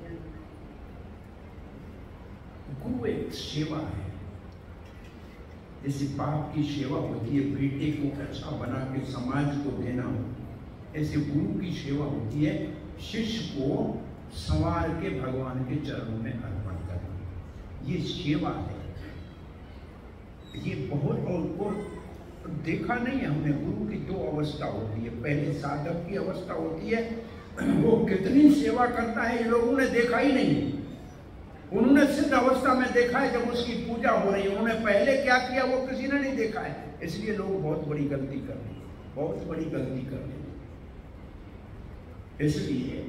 Speaker 1: गुरु एक सेवा है। जैसे बाप की सेवा होती है बेटे को अच्छा बना के समाज को देना, ऐसे गुरु की सेवा होती है शिष्य को संवार के भगवान के चरणों में अर्पण करना। ये सेवा है। ये बहुत और देखा नहीं है हमने, गुरु की दो अवस्था होती है। पहले साधक की अवस्था होती है, वो कितनी सेवा करता है ये लोगों ने देखा ही नहीं। उन्होंने सिद्ध अवस्था में देखा है जब उसकी पूजा हो रही है, उन्होंने पहले क्या किया वो किसी ने नहीं देखा है। इसलिए लोग बहुत बड़ी गलती कर रहे हैं, बहुत बड़ी गलती कर रहे हैं। इसलिए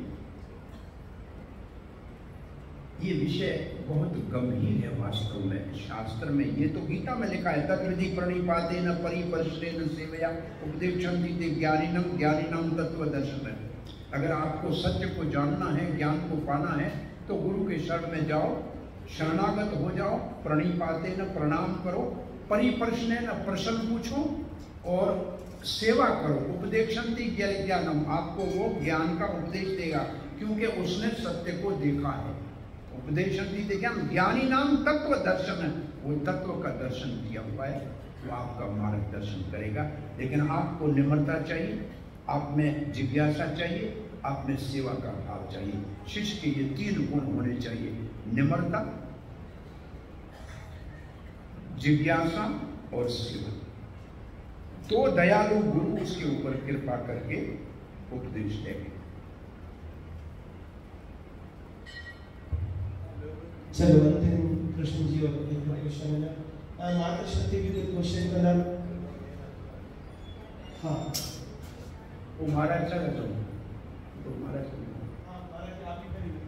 Speaker 1: ये विषय बहुत गंभीर है वास्तव में। शास्त्र में ये तो गीता में लिखा है, तद्विधि प्रणिपातेन परिपर्शेन सेवया उपदेक्षन्ति ते ज्ञानिनम ज्ञानिनम तत्वदर्शन। अगर आपको सत्य को जानना है, ज्ञान को पाना है, तो गुरु के शरण में जाओ, शरणागत हो जाओ, प्रणिपातेन प्रणाम करो, परिपर्शनेन प्रश्न पूछो और सेवा करो। उपदेक्षन्ति ज्ञानम, आपको वो ज्ञान का उपदेश देगा क्योंकि उसने सत्य को देखा है। उपदेशन्ति ते ज्ञान, ज्ञानी नाम तत्व दर्शन, वो तत्व का दर्शन किया हुआ है, वो आपका मार्गदर्शन करेगा। लेकिन आपको निम्रता चाहिए, आप में जिज्ञासा चाहिए, आप में सेवा का भाव चाहिए। शिष्य के ये 3 गुण होने चाहिए, निम्रता, जिज्ञासा और सेवा। तो दयालु गुरु उसके ऊपर कृपा करके उपदेश देंगे।
Speaker 2: चलो अंतिम कृष्ण जी और क्वेश्चन है माता शक्ति भी कुछ क्वेश्चन का नाम। हाँ
Speaker 1: वो महाराज चला तो महाराज
Speaker 2: आप ही करिए।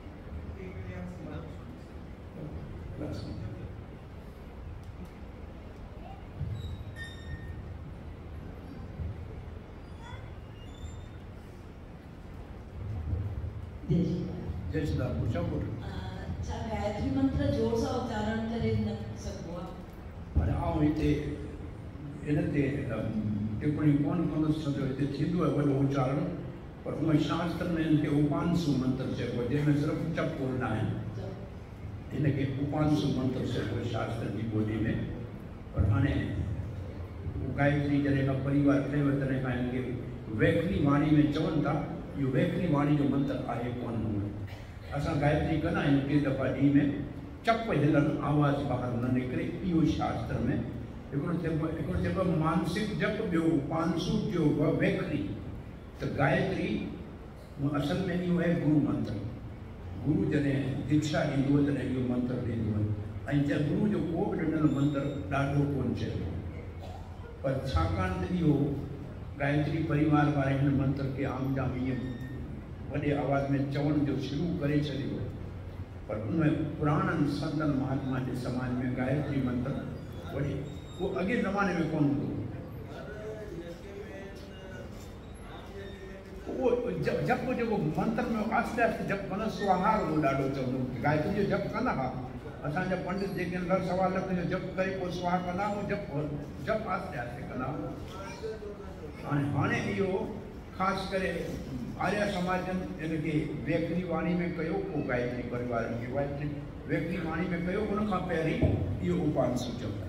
Speaker 1: जय श्री राम। पूछा बोल
Speaker 5: गायत्री मंत्र जोर सां उच्चारण करे न सघो आहे।
Speaker 1: पर आऊं हिते इन ते टिप्पणी कोन कंदुसि, छो जो हिते थींदो आहे वॾो उच्चारण, पर उहे शास्त्र में हिनखे उपांशु मंत्र चइबो आहे, जंहिंमें सिर्फ़ु जप बोलना आहिनि। हिनखे उपांशु मंत्र चइबो आहे शास्त्र जी ॿोली में। पर हाणे गायत्री जॾहिं खां परिवार ठहियो तॾहिं खां हिनखे वैखरी वाणी में चवनि था। इहो वैखरी वाणी जो मंत्र आहे कोन। असां गायत्री कंदा आहियूं टे दफ़ा ॾींहं में, चप हिलनि, आवाज़ ॿाहिरि न निकिरे, इहो शास्त्र में हिकिड़ो चइबो मानसिक जप, ॿियो उपांशु, टियों वैखरी। त गायत्री असल में इहो आहे गुरु मंत्र। गुरु जॾहिं दीक्षा ॾींदो तॾहिं इहो मंत्र ॾींदो आहे। ऐं गुरु जो को बि ॾिनल मंत्र ॾाढो कोन चइबो, पर छाकाणि त इहो गायत्री परिवार वारे हिन मंत्र खे आम जाम ईअं वॾे आवाज़ में चवण जो शुरू करे छॾियो। पर उनमें पुराणनि संतनि महात्मा जे समाज में गायत्री मंत्र वॾे उहो अॻे ज़माने में कोन हूंदो। उहो जप जेको मंत्र में आस्ते आस्ते जप कंदा, सुहार उहो ॾाढो चवंदो। गायत्री जो जप कंदा हुआ असांजा पंडित जेके 1.25 लख जो जप करे पोइ सुहा कंदा, उहो जप आस्ते आस्ते कंदा। हाणे इहो ख़ासि करे आर्य समाजनि इनखे वैखरी वाणी में कयो, पोइ गायत्री परिवार खे वैखरी वाणी में कयो, उन खां पहिरीं इहो उपांशु जप।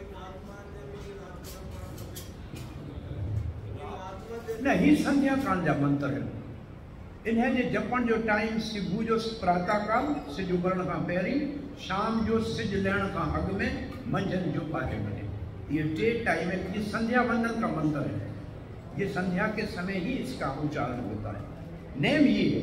Speaker 1: न ही संध्या काल जा मंत्र आहिनि। इन्हे जे जपण जो टाइम सुबुह जो प्रातः काल सिज उभरण खां पहिरीं, शाम जो सिज लहण खां अॻु में, मंझंदि जो 12 बजे। ये 3 टाइम है। ये संध्या वंदन का मंत्र है। ये संध्या के समय ही इसका उच्चारण होता है। नेम ये है।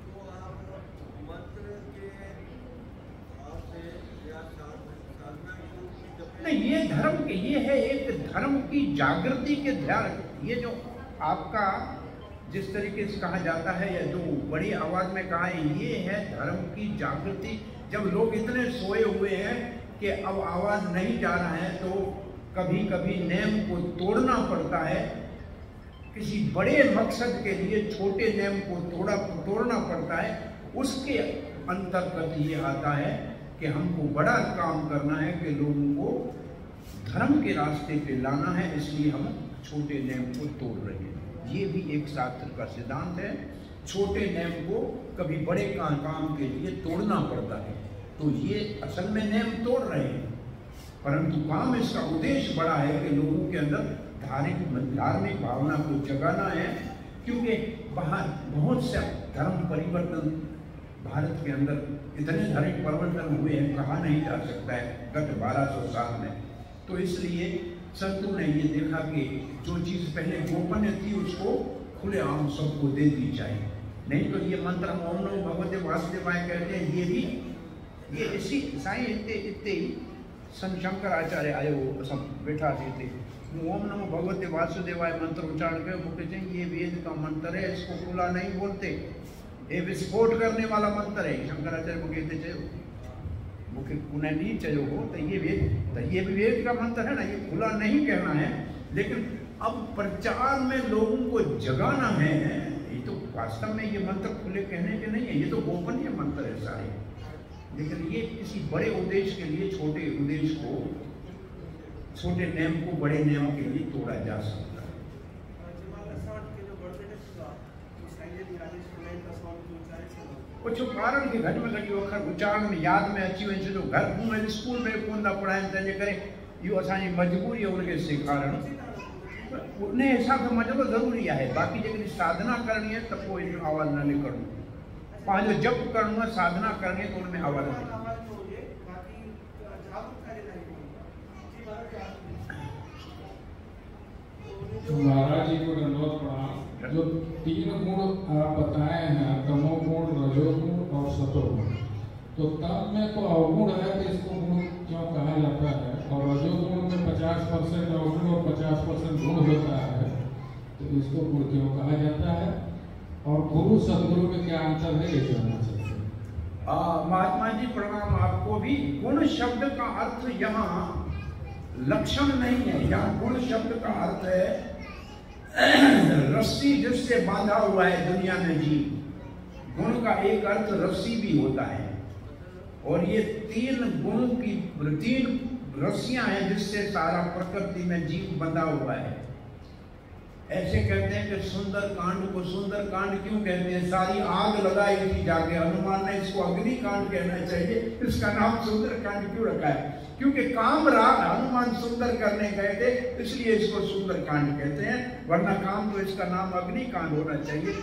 Speaker 1: नहीं, ये धर्म के ये है एक धर्म की जागृति के ध्यान। ये जो आपका जिस तरीके से कहा जाता है या जो बड़ी आवाज में कहा है, ये है धर्म की जागृति। जब लोग इतने सोए हुए हैं कि अब आवाज नहीं जा रहा है, तो कभी कभी नेम को तोड़ना पड़ता है। किसी बड़े मकसद के लिए छोटे नेम को तोड़ना पड़ता है। उसके अंतर्गत ये आता है कि हमको बड़ा काम करना है कि लोगों को धर्म के रास्ते पे लाना है, इसलिए हम छोटे नेम को तोड़ रहे हैं। ये भी एक शास्त्र का सिद्धांत है। छोटे नेम को कभी बड़े काम के लिए तोड़ना पड़ता है, तो ये असल में नेम तोड़ रहे हैं, परंतु काम इसका उद्देश्य बड़ा है कि लोगों के अंदर धार्मिक भावना को जगाना है। क्योंकि बाहर बहुत से धर्म परिवर्तन भारत के अंदर इतने धार्मिक परिवर्तन हुए हैं, कहा नहीं जा सकता है गत 1200 साल में। तो इसलिए संतों ने ये देखा कि जो चीज़ पहले गोपनीय थी उसको खुलेआम सबको दे दी चाहिए। नहीं तो ये मंत्र ओम नमो भगवते वासुदेवाय कहते हैं, ये भी ये इसी साईं इतने ही संत शंकराचार्य आयो, सब बैठा थे ओम नमो भगवते वासुदेवाय मंत्र उच्चारण कर मुझे चाहिए। ये वेद का मंत्र है, इसको खुला नहीं बोलते, ये विस्फोट करने वाला मंत्र है। शंकराचार्य को कहते थे मुझे उन्हें नहीं चाहिए हो, तो ये भी वेद का मंत्र है ना, ये खुला नहीं कहना है। लेकिन अब प्रचार में लोगों को जगाना है। ये तो वास्तव में ये मंत्र खुले कहने के नहीं है, ये तो गोपनीय मंत्र है सारे। लेकिन ये किसी बड़े उद्देश्य के लिए छोटे उद्देश्य को, छोटे नेम को बड़े नेम के लिए तोड़ा जा सकता है। कुछ कारण के घट में घटी अखर उच्चारण में याद में अची वञे, जो घर में स्कूल में कोन था पढ़ाइनि, तंहिंजे करे इहो असांजी मजबूरी आहे उनखे सेखारणु। उन्हें हिसाब से मतलब जरूरी है। बाकी जगह साधना करनी है तब कोई आवाज ना निकलू, पांच जप करना साधना करनी तो उनमें आवाज नहीं।
Speaker 6: महाराज जी को धन्यवाद प्रणाम। जो 3 गुण आप बताए हैं, तमोगुण, रजोगुण और सतोगुण, तो तम में तो अवगुण है तो इसको गुण क्यों कहा जाता है? और रजोगुण में 50% अवगुण और 50% गुण होता है, तो इसको गुण क्यों कहा जाता है? और गुरु सदगुरु में क्या अंतर है, ये जानना चाहते हैं।
Speaker 1: महात्मा जी प्रणाम आपको भी। गुण शब्द का अर्थ यहाँ लक्षण नहीं है, यहाँ गुण शब्द का अर्थ है रस्सी जिससे बांधा हुआ है दुनिया में जीव। गुण का एक अर्थ रस्सी भी होता है, और ये 3 गुणों की 3 रस्सियां हैं जिससे सारा प्रकृति में जीव बंधा हुआ है। ऐसे कहते हैं कि सुंदर कांड को सुंदर कांड क्यों कहते हैं? सारी आग लगाई थी जाके, हनुमान ने इसको अग्नि कांड कहना चाहिए, इसका नाम सुंदर कांड क्यों रखा है? क्योंकि काम राग हनुमान सुंदर करने गए थे, इसलिए इसको सुंदर कांड कहते हैं, वरना काम तो इसका नाम अग्नि कांड होना चाहिए।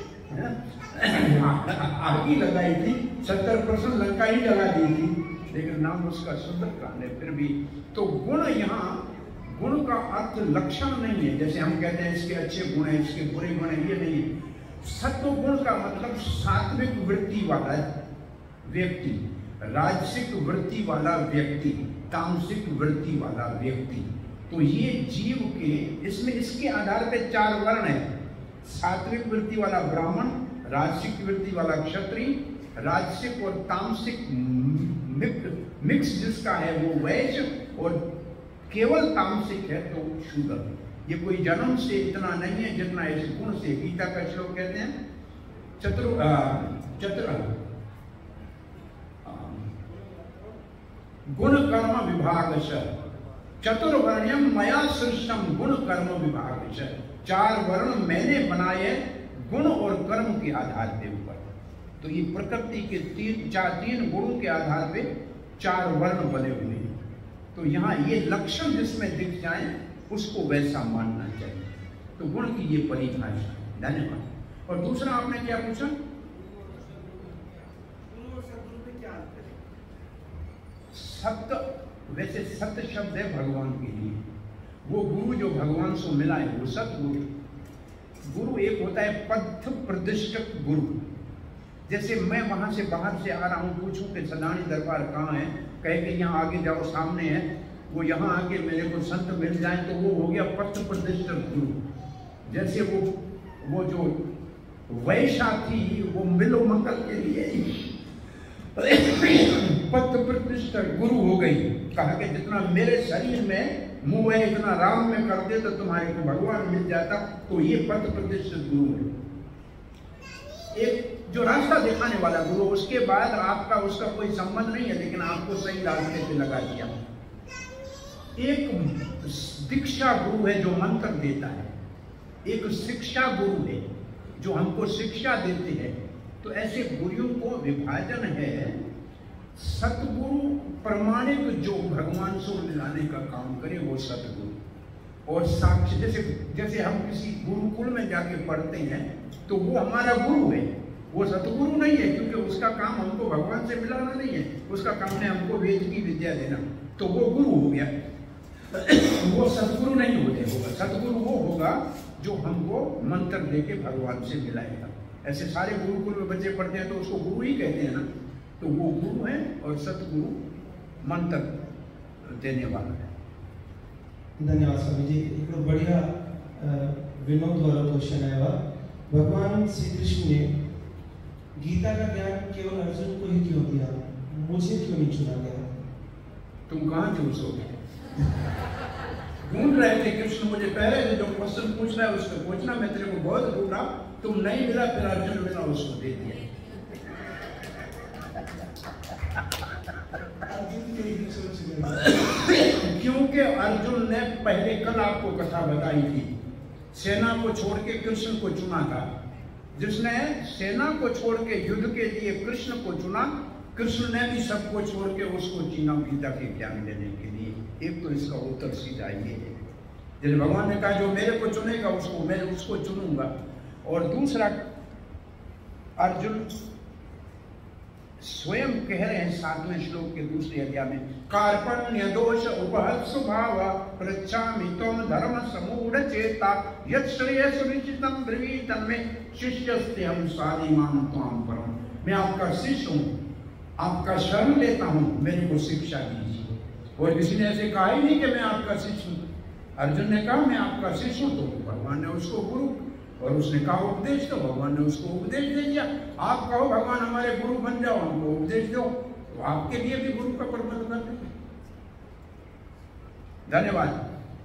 Speaker 1: आग ही लगाई थी, 70% लंका ही जला दी थी, लेकिन नाम उसका सुंदर कांड है। फिर भी तो गुण, यहाँ गुण का अर्थ लक्षण नहीं है, जैसे हम कहते हैं इसके अच्छे गुण है, इसके बुरे गुण है, ये नहीं। सत्व गुण का मतलब सात्विक वृत्ति वाला व्यक्ति, राजसिक वृत्ति वाला व्यक्ति, तामसिक वृत्ति वाला व्यक्ति। तो ये जीव के इसमें इसके आधार पे 4 वर्ण है। सात्विक वृत्ति वाला ब्राह्मण, राजसिक वृत्ति वाला क्षत्रिय, राजसिक और तामसिक मिक्स जिसका है वो वैश्य, और केवल तामसिक है तो शूद्र। ये कोई जन्म से इतना नहीं है जितना इस गुण से। गीता का श्लोक कहते हैं गुण कर्म विभागश चतुर्वर्ण्यम मया सृष्टम गुण कर्म विभागश। 4 वर्ण मैंने बनाए गुण और कर्म के आधार पे ऊपर। तो ये प्रकृति के 3 गुणों के आधार पे 4 वर्ण बने हुए हैं। तो यहाँ ये लक्षण जिसमें दिख जाए उसको वैसा मानना चाहिए। तो गुण की ये परिभाषा। धन्यवाद। और दूसरा आपने क्या पूछा? सत्य, वैसे सत्य शब्द है भगवान के लिए। वो गुरु जो भगवान से मिला है वो सतगुरु। गुरु एक होता है पथ प्रदिष्टक गुरु। जैसे मैं वहां से बाहर से आ रहा हूँ, पूछूं कि सदानी दरबार कहाँ है, कहे कि यहाँ आगे जाओ सामने है, वो यहाँ आके मेरे को संत मिल जाए तो वो हो गया पथ प्रतिष्ठित गुरु। जैसे वो जो वैशा थी वो मिलो मंगल के लिए पथ प्रतिष्ठित गुरु हो गई। कहा कि जितना मेरे शरीर में मुंह है इतना राम में कर दे तो तुम्हारे को भगवान मिल जाता। तो ये पथ प्रतिष्ठित गुरु है, एक जो रास्ता दिखाने वाला गुरु। उसके बाद आपका उसका कोई संबंध नहीं है, लेकिन आपको सही रास्ते पे लगा दिया। एक दीक्षा गुरु है जो मंत्र देता है, एक शिक्षा गुरु है जो हमको शिक्षा देते हैं। तो ऐसे गुरुओं को विभाजन है। सतगुरु प्रमाणिक जो भगवान से मिलाने का काम करे वो सतगुरु, और साक्ष्य जैसे हम किसी गुरुकुल में जाके पढ़ते हैं तो वो हमारा गुरु है, वो सतगुरु नहीं है, क्योंकि उसका काम हमको भगवान से मिलाना नहीं है, उसका काम है हमको वेद की विद्या देना। तो वो गुरु हो गया, वो सतगुरु नहीं होगा। सतगुरु वो होगा जो हमको मंत्र देके भगवान से मिलाएगा। ऐसे सारे गुरुकुल में बच्चे पढ़ते हैं तो उसको गुरु ही कहते हैं ना। तो वो गुरु है और सतगुरु मंत्र देने वाला है।
Speaker 2: धन्यवाद स्वामी जी। एक बढ़िया विनोद वाला क्वेश्चन है। भगवान श्री कृष्ण ने गीता का ज्ञान केवल अर्जुन को ही क्यों दिया, मुझे क्यों नहीं चुना गया?
Speaker 1: तुम कहाँ चूसोगे? ढूंढ रहे थे कृष्ण, मुझे पहले जो क्वेश्चन पूछ रहा है उसको पूछना, मैं तेरे को बहुत ढूंढा, तुम नहीं मिला, फिर अर्जुन मिला, उसको दे दिया। क्योंकि अर्जुन ने पहले कल आपको कथा बताई थी, सेना को छोड़ के कृष्ण को चुना था। जिसने सेना को छोड़ के युद्ध के लिए कृष्ण को चुना, कृष्ण ने भी सबको छोड़ के उसको चुना गीता के ज्ञान देने के लिए। एक तो इसका उत्तर सीधा ये है। जैसे भगवान ने कहा जो मेरे को चुनेगा उसको मैं उसको चुनूंगा। और दूसरा अर्जुन स्वयं कह रहे हैं 7वें श्लोक के दूसरे अध्याय में, कार्पण्य दोष उपहत स्वभाव पृच्छामि त्वं धर्म समूढ़ चेता यत् श्रेयः सुनिश्चितं ब्रवीतं मे शिष्यस्तेहं साधिमां त्वां परम। मैं आपका शिष्य हूँ, आपका शरण लेता हूँ, मेरे को शिक्षा दीजिए। और किसी ने ऐसे कहा ही नहीं कि मैं आपका शिष्य हूँ। अर्जुन ने कहा मैं आपका शिष्य हूँ, तो भगवान ने उसको गुरु, और उसने कहा उपदेश दो, भगवान ने उसको उपदेश दे दिया। आप कहो भगवान हमारे गुरु बन जाओ, हमको उपदेश दो, तो आपके लिए भी गुरु का प्रबंध कर दें। धन्यवाद।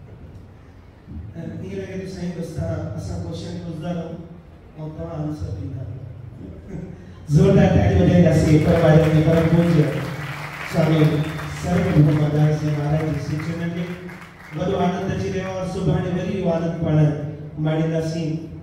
Speaker 2: ये लगे तो सही बस्ता असा क्वेश्चन पूछदा रहूं और तवा आंसर दीदा। जोरदार ताली बजाएगा से परवारे में परम पूज्य स्वामी सर्वभूम मदार से महाराज जी शिक्षण के વધુ આનંદ થી રહેવા और सुभाणे वरी आनंद पण माणीदा सिंह